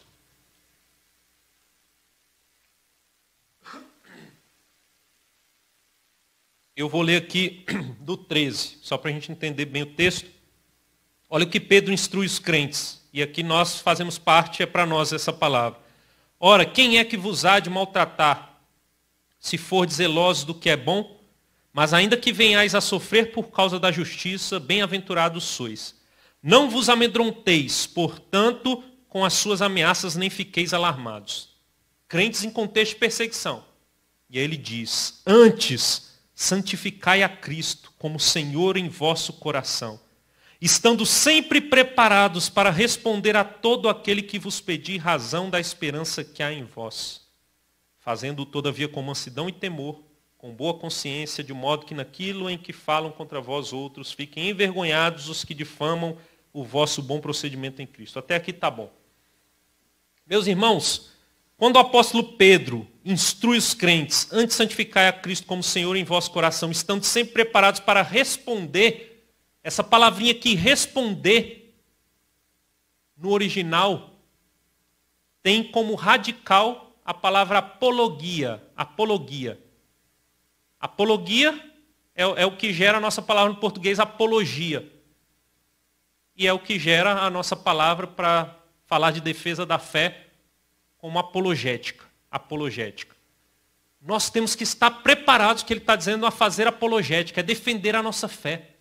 Eu vou ler aqui do 13, só para a gente entender bem o texto. Olha o que Pedro instrui os crentes. E aqui nós fazemos parte, é para nós essa palavra. Ora, quem é que vos há de maltratar, se for zelosos do que é bom? Mas ainda que venhais a sofrer por causa da justiça, bem-aventurados sois. Não vos amedronteis, portanto, com as suas ameaças, nem fiqueis alarmados. Crentes em contexto de perseguição. E aí ele diz, antes, santificai a Cristo como Senhor em vosso coração, estando sempre preparados para responder a todo aquele que vos pedir razão da esperança que há em vós, fazendo todavia com mansidão e temor, com boa consciência, de modo que naquilo em que falam contra vós outros, fiquem envergonhados os que difamam o vosso bom procedimento em Cristo. Até aqui está bom. Meus irmãos, quando o apóstolo Pedro instrui os crentes, antes santificai a Cristo como Senhor em vosso coração, estando sempre preparados para responder, essa palavrinha aqui, responder, no original, tem como radical a palavra apologia. Apologia. Apologia é o que gera a nossa palavra no português apologia. E é o que gera a nossa palavra para falar de defesa da fé como apologética. Apologética. Nós temos que estar preparados, que ele está dizendo, a fazer apologética, é defender a nossa fé.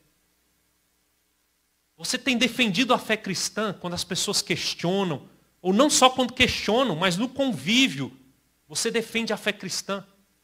Você tem defendido a fé cristã quando as pessoas questionam, ou não só quando questionam, mas no convívio, você defende a fé cristã.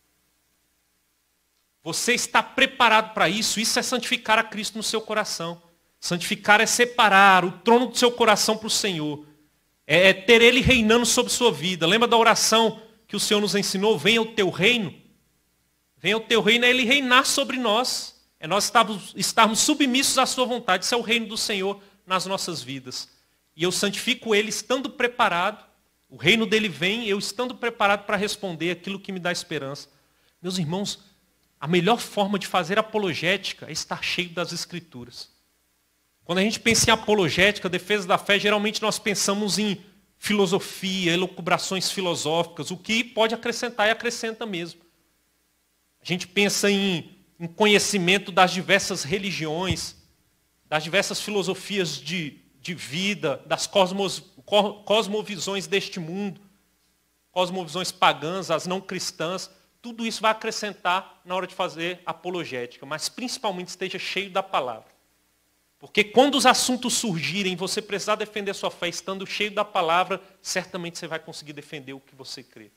Você está preparado para isso, isso é santificar a Cristo no seu coração. Santificar é separar o trono do seu coração para o Senhor. É ter Ele reinando sobre sua vida. Lembra da oração que o Senhor nos ensinou? Venha o teu reino. Venha o teu reino, é Ele reinar sobre nós. É nós estarmos submissos à sua vontade. Isso é o reino do Senhor nas nossas vidas. E eu santifico Ele estando preparado. O reino dele vem, eu estando preparado para responder aquilo que me dá esperança. Meus irmãos, a melhor forma de fazer apologética é estar cheio das Escrituras. Quando a gente pensa em apologética, defesa da fé, geralmente nós pensamos em filosofia, elucubrações filosóficas, o que pode acrescentar e acrescenta mesmo. A gente pensa em conhecimento das diversas religiões, das diversas filosofias de vida, das cosmovisões deste mundo, cosmovisões pagãs, as não cristãs. Tudo isso vai acrescentar na hora de fazer apologética, mas principalmente esteja cheio da palavra. Porque quando os assuntos surgirem, você precisar defender a sua fé estando cheio da palavra, certamente você vai conseguir defender o que você crê.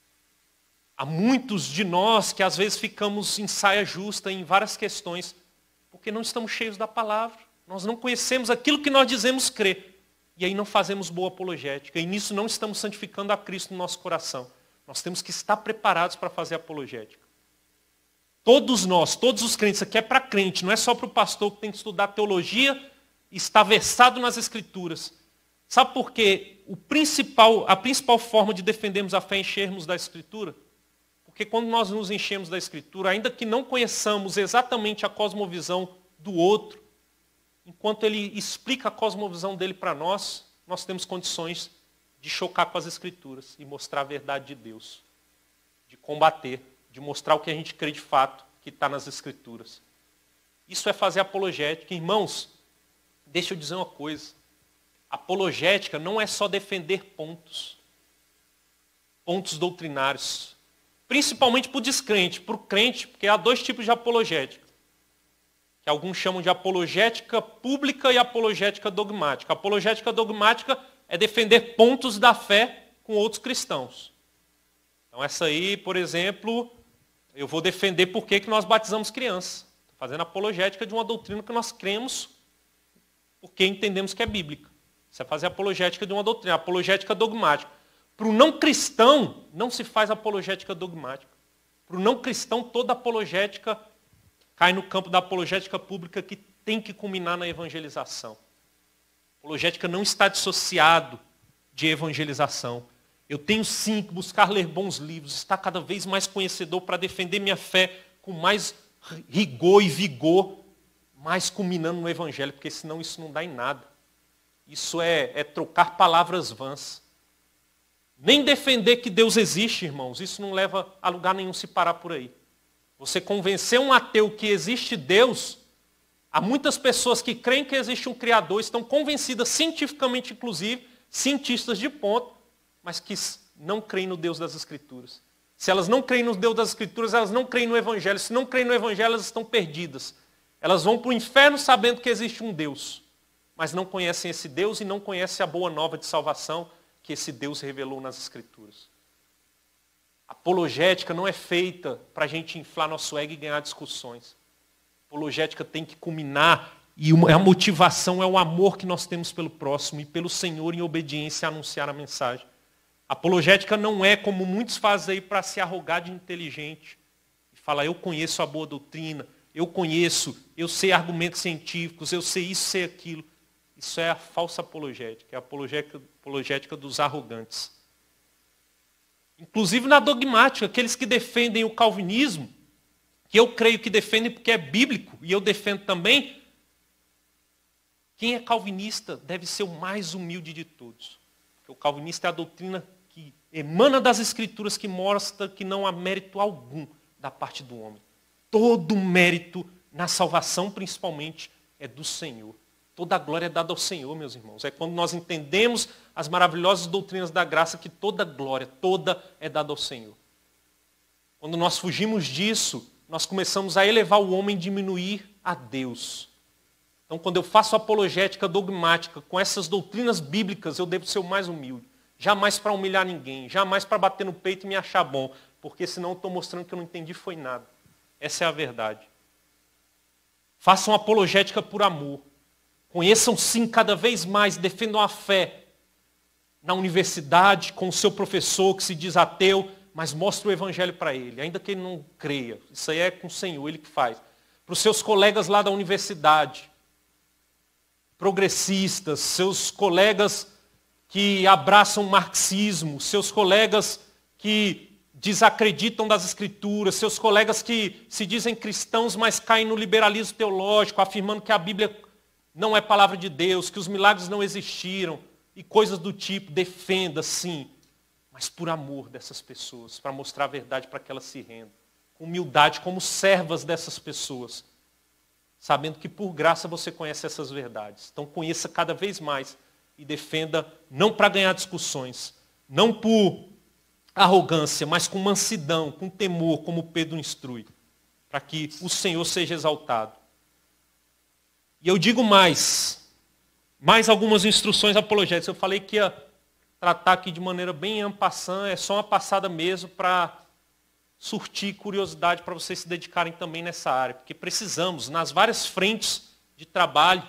Há muitos de nós que às vezes ficamos em saia justa em várias questões, porque não estamos cheios da palavra. Nós não conhecemos aquilo que nós dizemos crer. E aí não fazemos boa apologética. E nisso não estamos santificando a Cristo no nosso coração. Nós temos que estar preparados para fazer apologética. Todos nós, todos os crentes, isso aqui é para crente, não é só para o pastor que tem que estudar teologia e estar versado nas Escrituras. Sabe por quê? A principal forma de defendermos a fé é enchermos da Escritura. Porque quando nós nos enchemos da Escritura, ainda que não conheçamos exatamente a cosmovisão do outro, enquanto ele explica a cosmovisão dele para nós, nós temos condições de chocar com as Escrituras e mostrar a verdade de Deus, de combater, de mostrar o que a gente crê de fato, que está nas Escrituras. Isso é fazer apologética. Irmãos, deixa eu dizer uma coisa. Apologética não é só defender pontos doutrinários. Principalmente para o descrente. Para o crente, porque há dois tipos de apologética. Que alguns chamam de apologética pública e apologética dogmática. A apologética dogmática é defender pontos da fé com outros cristãos. Então essa aí, por exemplo, eu vou defender por que nós batizamos crianças. Estou fazendo apologética de uma doutrina que nós cremos porque entendemos que é bíblica. Isso é fazer apologética de uma doutrina, apologética dogmática. Para o não cristão, não se faz apologética dogmática. Para o não cristão, toda apologética cai no campo da apologética pública que tem que culminar na evangelização. Apologética não está dissociado de evangelização. Eu tenho sim que buscar ler bons livros, estar cada vez mais conhecedor para defender minha fé com mais rigor e vigor, mais culminando no Evangelho, porque senão isso não dá em nada. Isso é trocar palavras vãs. Nem defender que Deus existe, irmãos, isso não leva a lugar nenhum se parar por aí. Você convencer um ateu que existe Deus, há muitas pessoas que creem que existe um Criador, estão convencidas cientificamente, inclusive, cientistas de ponta, mas que não creem no Deus das Escrituras. Se elas não creem no Deus das Escrituras, elas não creem no Evangelho. Se não creem no Evangelho, elas estão perdidas. Elas vão para o inferno sabendo que existe um Deus, mas não conhecem esse Deus e não conhecem a boa nova de salvação que esse Deus revelou nas Escrituras. Apologética não é feita para a gente inflar nosso ego e ganhar discussões. Apologética tem que culminar, e a motivação é o amor que nós temos pelo próximo e pelo Senhor em obediência a anunciar a mensagem. Apologética não é como muitos fazem aí para se arrogar de inteligente e falar, eu conheço a boa doutrina, eu sei argumentos científicos, eu sei isso, sei aquilo. Isso é a falsa apologética, é a apologética dos arrogantes. Inclusive na dogmática, aqueles que defendem o calvinismo, que eu creio que defendem porque é bíblico, e eu defendo também, quem é calvinista deve ser o mais humilde de todos. Porque o calvinista é a doutrina que emana das Escrituras, que mostra que não há mérito algum da parte do homem. Todo mérito na salvação, principalmente, é do Senhor. Toda a glória é dada ao Senhor, meus irmãos. É quando nós entendemos as maravilhosas doutrinas da graça que toda glória, toda é dada ao Senhor. Quando nós fugimos disso, nós começamos a elevar o homem e diminuir a Deus. Então, quando eu faço apologética dogmática com essas doutrinas bíblicas, eu devo ser o mais humilde. Jamais para humilhar ninguém, jamais para bater no peito e me achar bom, porque senão eu estou mostrando que eu não entendi foi nada. Essa é a verdade. Façam apologética por amor. Conheçam sim cada vez mais, defendam a fé na universidade, com o seu professor que se diz ateu, mas mostre o evangelho para ele, ainda que ele não creia. Isso aí é com o Senhor, ele que faz. Para os seus colegas lá da universidade, progressistas, seus colegas que abraçam o marxismo, seus colegas que desacreditam das escrituras, seus colegas que se dizem cristãos, mas caem no liberalismo teológico, afirmando que a Bíblia não é palavra de Deus, que os milagres não existiram, e coisas do tipo. Defenda, sim, mas por amor dessas pessoas, para mostrar a verdade para que elas se rendam. Com humildade, como servas dessas pessoas, sabendo que por graça você conhece essas verdades. Então conheça cada vez mais e defenda, não para ganhar discussões, não por arrogância, mas com mansidão, com temor, como Pedro instrui, para que o Senhor seja exaltado. E eu digo mais algumas instruções apologéticas. Eu falei que ia tratar aqui de maneira bem en passant, é só uma passada mesmo para surtir curiosidade para vocês se dedicarem também nessa área, porque precisamos, nas várias frentes de trabalho.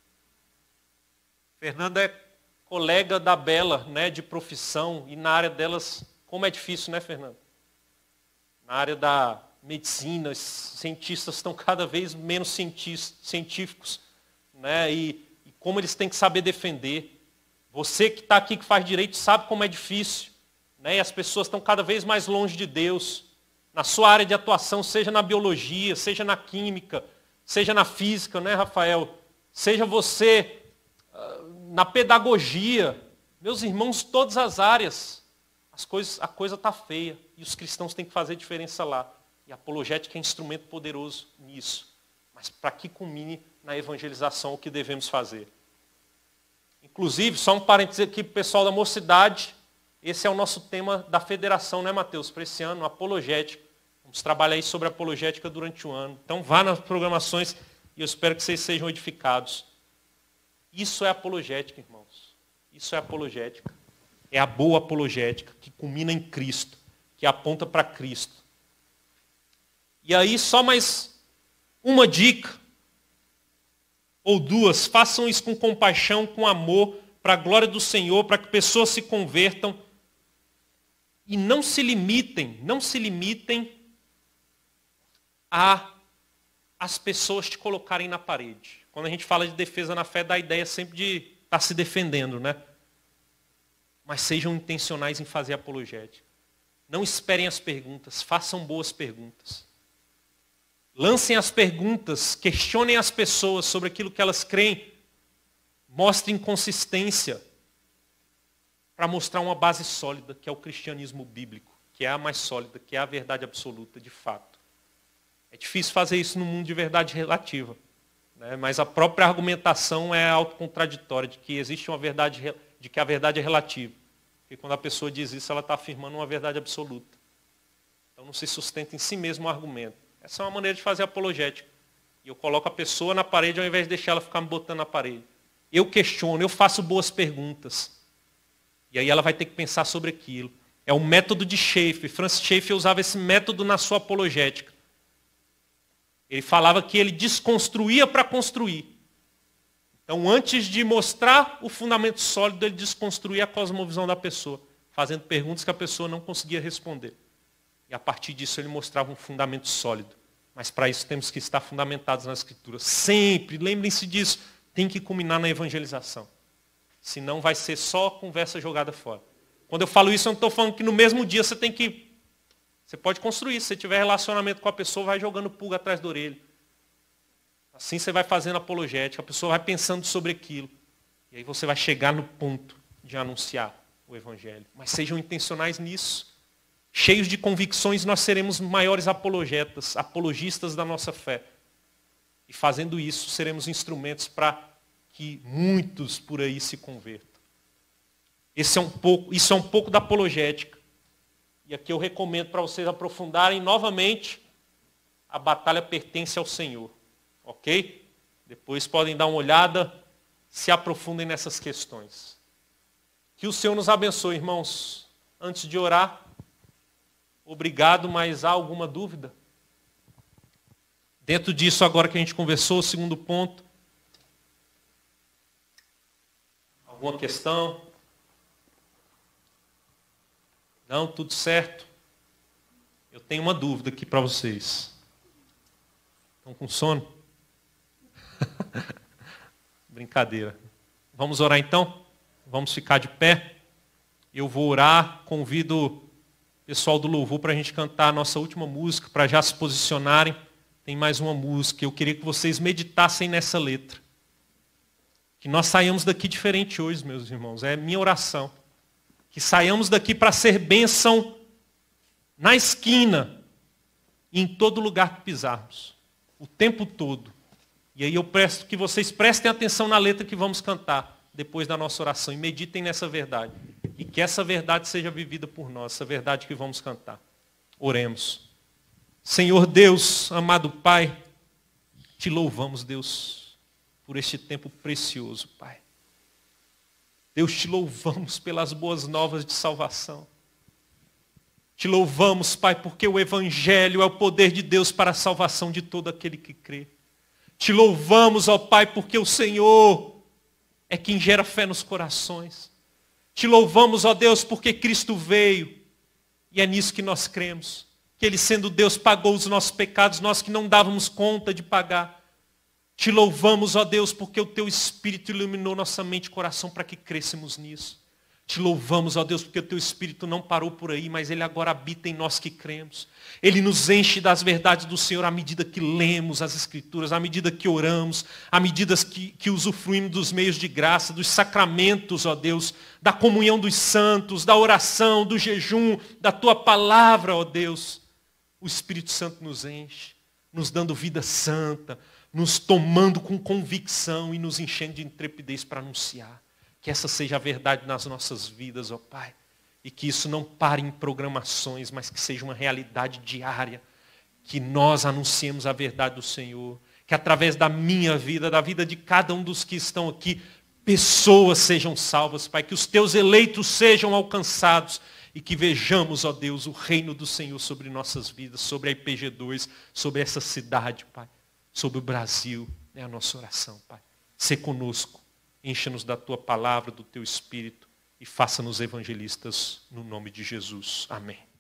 Fernanda é colega da Bela, né, de profissão, e na área delas, como é difícil, né, Fernanda? Na área da medicina, os cientistas estão cada vez menos científicos, né, e como eles têm que saber defender. Você que está aqui, que faz direito, sabe como é difícil, né, e as pessoas estão cada vez mais longe de Deus. Na sua área de atuação, seja na biologia, seja na química, seja na física, né, Rafael? Seja você na pedagogia, meus irmãos, todas as áreas, a coisa está feia e os cristãos têm que fazer diferença lá. E a apologética é instrumento poderoso nisso. Mas para que culmine na evangelização o que devemos fazer? Inclusive, só um parênteses aqui para o pessoal da mocidade, esse é o nosso tema da federação, né, Mateus? Para esse ano, apologética. Vamos trabalhar aí sobre apologética durante o ano. Então vá nas programações e eu espero que vocês sejam edificados. Isso é apologética, irmãos. Isso é apologética. É a boa apologética que culmina em Cristo, que aponta para Cristo. E aí, só mais uma dica, ou duas. Façam isso com compaixão, com amor, para a glória do Senhor, para que pessoas se convertam. E não se limitem a as pessoas te colocarem na parede. Quando a gente fala de defesa na fé, dá a ideia sempre de estar se defendendo, né? Mas sejam intencionais em fazer apologética. Não esperem as perguntas, façam boas perguntas. Lancem as perguntas, questionem as pessoas sobre aquilo que elas creem. Mostrem consistência para mostrar uma base sólida, que é o cristianismo bíblico, que é a mais sólida, que é a verdade absoluta, de fato. É difícil fazer isso no mundo de verdade relativa, né? Mas a própria argumentação é autocontraditória, de que existe uma verdade, de que a verdade é relativa. Porque quando a pessoa diz isso, ela está afirmando uma verdade absoluta. Então não se sustenta em si mesmo o argumento. Essa é uma maneira de fazer apologética. E eu coloco a pessoa na parede ao invés de deixar ela ficar me botando na parede. Eu questiono, eu faço boas perguntas. E aí ela vai ter que pensar sobre aquilo. É o método de Schaeffer. Francis Schaeffer usava esse método na sua apologética. Ele falava que ele desconstruía para construir. Então, antes de mostrar o fundamento sólido, ele desconstruía a cosmovisão da pessoa, fazendo perguntas que a pessoa não conseguia responder. E a partir disso ele mostrava um fundamento sólido. Mas para isso temos que estar fundamentados nas Escrituras. Sempre, lembrem-se disso, tem que culminar na evangelização. Senão vai ser só conversa jogada fora. Quando eu falo isso, eu não estou falando que no mesmo dia você tem que... Você pode construir, se você tiver relacionamento com a pessoa, vai jogando pulga atrás da orelha. Assim você vai fazendo apologética, a pessoa vai pensando sobre aquilo. E aí você vai chegar no ponto de anunciar. o Evangelho. Mas sejam intencionais nisso. Cheios de convicções, nós seremos maiores apologistas da nossa fé. E fazendo isso, seremos instrumentos para que muitos por aí se convertam. Isso é um pouco da apologética. E aqui eu recomendo para vocês aprofundarem novamente. A batalha pertence ao Senhor. Ok? Depois podem dar uma olhada, se aprofundem nessas questões. Que o Senhor nos abençoe, irmãos. Antes de orar, obrigado, mas há alguma dúvida? Dentro disso, agora que a gente conversou, o segundo ponto. Alguma questão? Não, tudo certo? Eu tenho uma dúvida aqui para vocês. Estão com sono? Brincadeira. Vamos orar então? Vamos ficar de pé? Eu vou orar, convido o pessoal do louvor para a gente cantar a nossa última música, para já se posicionarem. Tem mais uma música. Eu queria que vocês meditassem nessa letra. Que nós saiamos daqui diferente hoje, meus irmãos. É minha oração. Que saiamos daqui para ser bênção na esquina e em todo lugar que pisarmos. O tempo todo. E aí eu peço que vocês prestem atenção na letra que vamos cantar depois da nossa oração e meditem nessa verdade. E que essa verdade seja vivida por nós, essa verdade que vamos cantar. Oremos. Senhor Deus, amado Pai, te louvamos, Deus, por este tempo precioso, Pai. Deus, te louvamos pelas boas novas de salvação. Te louvamos, Pai, porque o Evangelho é o poder de Deus para a salvação de todo aquele que crê. Te louvamos, ó Pai, porque o Senhor é quem gera fé nos corações. Te louvamos, ó Deus, porque Cristo veio e é nisso que nós cremos. Que Ele, sendo Deus, pagou os nossos pecados, nós que não dávamos conta de pagar. Te louvamos, ó Deus, porque o Teu Espírito iluminou nossa mente e coração para que crescemos nisso. Te louvamos, ó Deus, porque o Teu Espírito não parou por aí, mas Ele agora habita em nós que cremos. Ele nos enche das verdades do Senhor à medida que lemos as Escrituras, à medida que oramos, à medida que usufruímos dos meios de graça, dos sacramentos, ó Deus, da comunhão dos santos, da oração, do jejum, da Tua palavra, ó Deus. O Espírito Santo nos enche, nos dando vida santa, nos tomando com convicção e nos enchendo de intrepidez para anunciar. Que essa seja a verdade nas nossas vidas, ó Pai. E que isso não pare em programações, mas que seja uma realidade diária. Que nós anunciemos a verdade do Senhor. Que através da minha vida, da vida de cada um dos que estão aqui, pessoas sejam salvas, Pai. Que os Teus eleitos sejam alcançados. E que vejamos, ó Deus, o reino do Senhor sobre nossas vidas, sobre a IPG2, sobre essa cidade, Pai. Sobre o Brasil. É a nossa oração, Pai. Sê conosco. Encha-nos da Tua palavra, do Teu Espírito e faça-nos evangelistas no nome de Jesus. Amém.